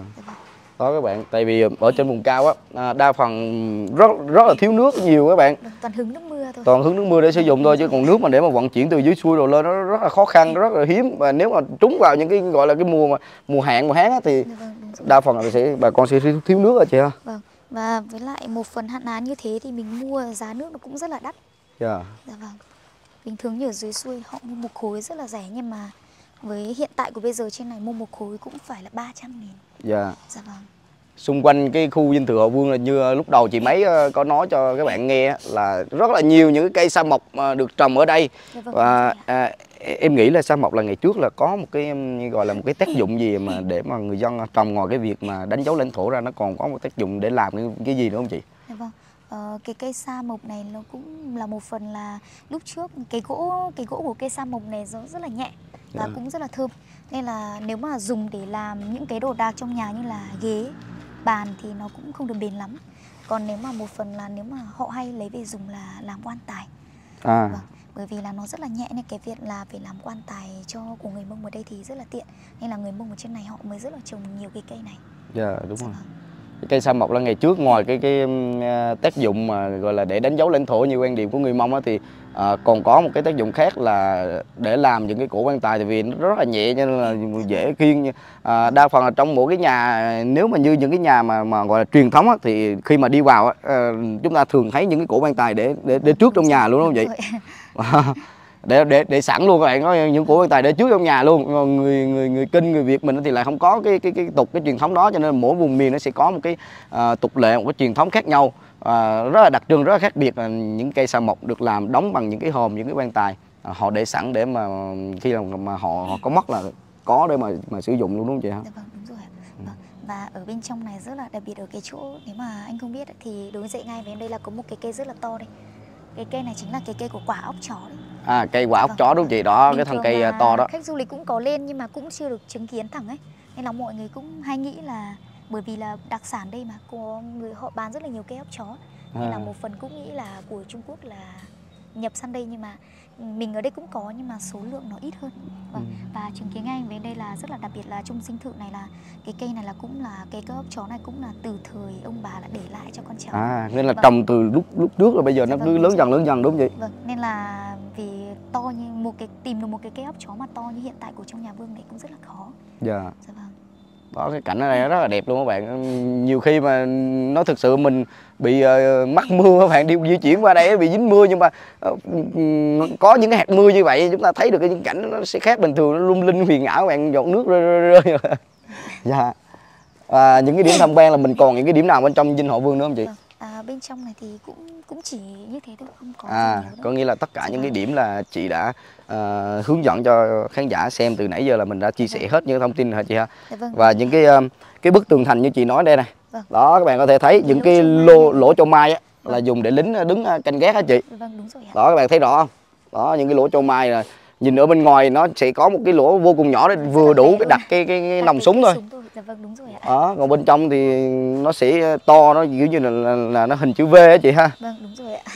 Đó các bạn, tại vì ở trên vùng cao á, đa phần rất là thiếu nước nhiều các bạn. Toàn hứng nước mưa thôi. Toàn hứng nước mưa để sử dụng thôi, chứ còn nước mà để mà vận chuyển từ dưới xuôi rồi lên nó rất là khó khăn, rất là hiếm. Và nếu mà trúng vào những cái gọi là cái mùa hạn, mùa tháng á, thì đa phần là bà con sẽ thiếu nước rồi chị ha. Vâng. Và với lại một phần hạn hán như thế thì mình mua giá nước nó cũng rất là đắt. Dạ vâng. Bình thường như ở dưới xuôi họ mua một khối rất là rẻ, nhưng mà với hiện tại của bây giờ trên này mua một khối cũng phải là 300.000. Dạ vâng. Xung quanh cái khu dinh thự họ Vương là như lúc đầu chị Mấy có nói cho các bạn nghe là rất là nhiều những cái cây sa mộc được trồng ở đây. Vâng, và em nghĩ là sa mộc là ngày trước là có một cái gọi là một cái tác dụng gì mà để mà người dân trồng, ngoài cái việc mà đánh dấu lãnh thổ ra, nó còn có một tác dụng để làm cái gì nữa không chị? Vâng. Cái cây sa mộc này nó cũng là một phần là lúc trước cái gỗ của cây sa mộc này rất là nhẹ và cũng rất là thơm, nên là nếu mà dùng để làm những cái đồ đạc trong nhà như là ghế, bàn thì nó cũng không được bền lắm. Còn nếu mà một phần là nếu mà họ hay lấy về dùng là làm quan tài. Vâng, bởi vì là nó rất là nhẹ nên cái việc là về làm quan tài của người Mông ở đây thì rất là tiện, nên là người Mông ở trên này họ mới rất là trồng nhiều cái cây này. Dạ đúng rồi. Cái cây sa mộc là ngày trước ngoài cái tác dụng mà gọi là để đánh dấu lãnh thổ như quan điểm của người Mông á, thì còn có một cái tác dụng khác là để làm những cái cổ quan tài, tại vì nó rất là nhẹ cho nên là dễ khiêng. Đa phần là trong mỗi cái nhà, nếu mà như những cái nhà mà gọi là truyền thống á, thì khi mà đi vào á, chúng ta thường thấy những cái cổ quan tài để trước trong nhà luôn đúng không chị? để sẵn luôn các bạn, có những cổ quan tài để trước trong nhà luôn. Người Kinh, người Việt mình thì lại không có cái truyền thống đó, cho nên mỗi vùng miền nó sẽ có một cái tục lệ, một cái truyền thống khác nhau, rất là đặc trưng, rất là khác biệt. Là những cây sa mộc được làm đóng bằng những cái hòm, những cái quan tài họ để sẵn để mà khi mà họ có mất là có để mà sử dụng luôn đúng không chị hả? Dạ vâng, đúng rồi ạ. Và ở bên trong này rất là đặc biệt ở cái chỗ, nếu mà anh không biết thì đối diện ngay với em đây là có một cái cây rất là to đây. Cái cây này chính là cái cây của quả ốc chó đấy. Cây quả ốc chó đúng không chị? Đó, cái thân cây to đó. Khách du lịch cũng có lên nhưng mà cũng chưa được chứng kiến thẳng ấy. Nên là mọi người cũng hay nghĩ là bởi vì là đặc sản đây mà có người họ bán rất là nhiều cây ốc chó. Nên là một phần cũng nghĩ là của Trung Quốc là nhập sang đây, nhưng mà mình ở đây cũng có nhưng mà số lượng nó ít hơn. Và chứng kiến ngay với đây là rất là đặc biệt là trong dinh thự này là cái cây này là cũng là cái cây ốc chó này cũng là từ thời ông bà đã để lại cho con cháu. Nên là trồng từ lúc trước rồi bây giờ nó cứ lớn dần đúng không chị? Vâng, nên là vì to như tìm được một cái cây ốc chó mà to như hiện tại của trong nhà Vương này cũng rất là khó. Dạ vâng. Đó, cái cảnh ở đây rất là đẹp luôn các bạn. Nhiều khi mà nó thực sự mình bị mắc mưa các bạn, đi di chuyển qua đây bị dính mưa, nhưng mà có những cái hạt mưa như vậy chúng ta thấy được cái cảnh nó sẽ khác bình thường, nó lung linh huyền ảo các bạn, giọt nước rơi. Dạ. Những cái điểm tham quan là mình còn những cái điểm nào bên trong dinh họ Vương nữa không chị? Bên trong này thì cũng chỉ như thế thôi, không có có nghĩa là tất cả những cái điểm là chị đã hướng dẫn cho khán giả xem từ nãy giờ, là mình đã chia sẻ hết những thông tin hả chị ha? Và những cái bức tường thành như chị nói đây này. Đó, các bạn có thể thấy những cái lỗ châu mai á, là dùng để lính đứng canh gác hả chị? Vâng, đúng rồi ạ. Đó, các bạn thấy rõ không? Đó, những cái lỗ châu mai là nhìn ở bên ngoài nó sẽ có một cái lỗ vô cùng nhỏ để vừa đủ cái đặt cái nòng súng thôi. Dạ vâng, đúng rồi ạ. Đó, còn bên trong thì nó sẽ to, nó kiểu như là nó hình chữ V á chị ha. Vâng, đúng rồi ạ.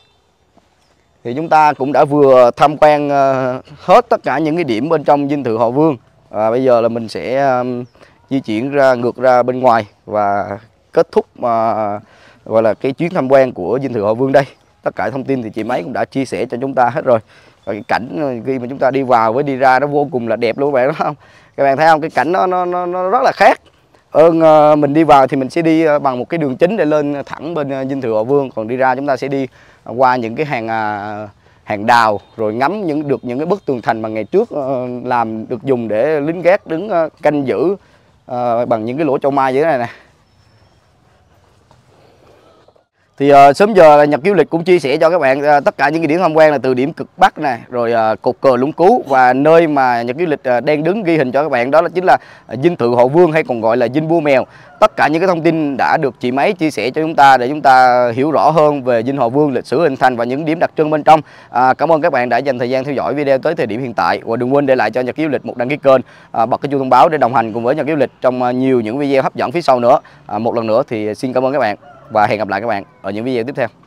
Thì chúng ta cũng đã vừa tham quan hết tất cả những cái điểm bên trong dinh thự họ Vương. Và bây giờ là mình sẽ di chuyển ngược ra bên ngoài và kết thúc gọi là cái chuyến tham quan của dinh thự họ Vương đây. Tất cả thông tin thì chị Mấy cũng đã chia sẻ cho chúng ta hết rồi. Và cái cảnh khi mà chúng ta đi vào với đi ra nó vô cùng là đẹp luôn các bạn, đúng không? Các bạn thấy không? Cái cảnh nó rất là khác. Mình đi vào thì mình sẽ đi bằng một cái đường chính để lên thẳng bên dinh thự họ Vương, còn đi ra chúng ta sẽ đi qua những cái hàng đào, rồi ngắm những cái bức tường thành mà ngày trước làm được dùng để lính gác đứng canh giữ bằng những cái lỗ châu mai như thế này nè. Thì sớm giờ Nhật Ký Du Lịch cũng chia sẻ cho các bạn tất cả những cái điểm tham quan là từ điểm cực Bắc này, rồi cột cờ Lũng Cú, và nơi mà Nhật Ký Du Lịch đang đứng ghi hình cho các bạn đó là chính là dinh thự Hồ Vương hay còn gọi là dinh Vua Mèo. Tất cả những cái thông tin đã được chị Máy chia sẻ cho chúng ta để chúng ta hiểu rõ hơn về dinh Hồ Vương, lịch sử hình thành và những điểm đặc trưng bên trong. Cảm ơn các bạn đã dành thời gian theo dõi video tới thời điểm hiện tại, và đừng quên để lại cho Nhật Ký Du Lịch một đăng ký kênh, bật cái chuông thông báo để đồng hành cùng với Nhật Ký Du Lịch trong nhiều những video hấp dẫn phía sau nữa. Một lần nữa thì xin cảm ơn các bạn và hẹn gặp lại các bạn ở những video tiếp theo.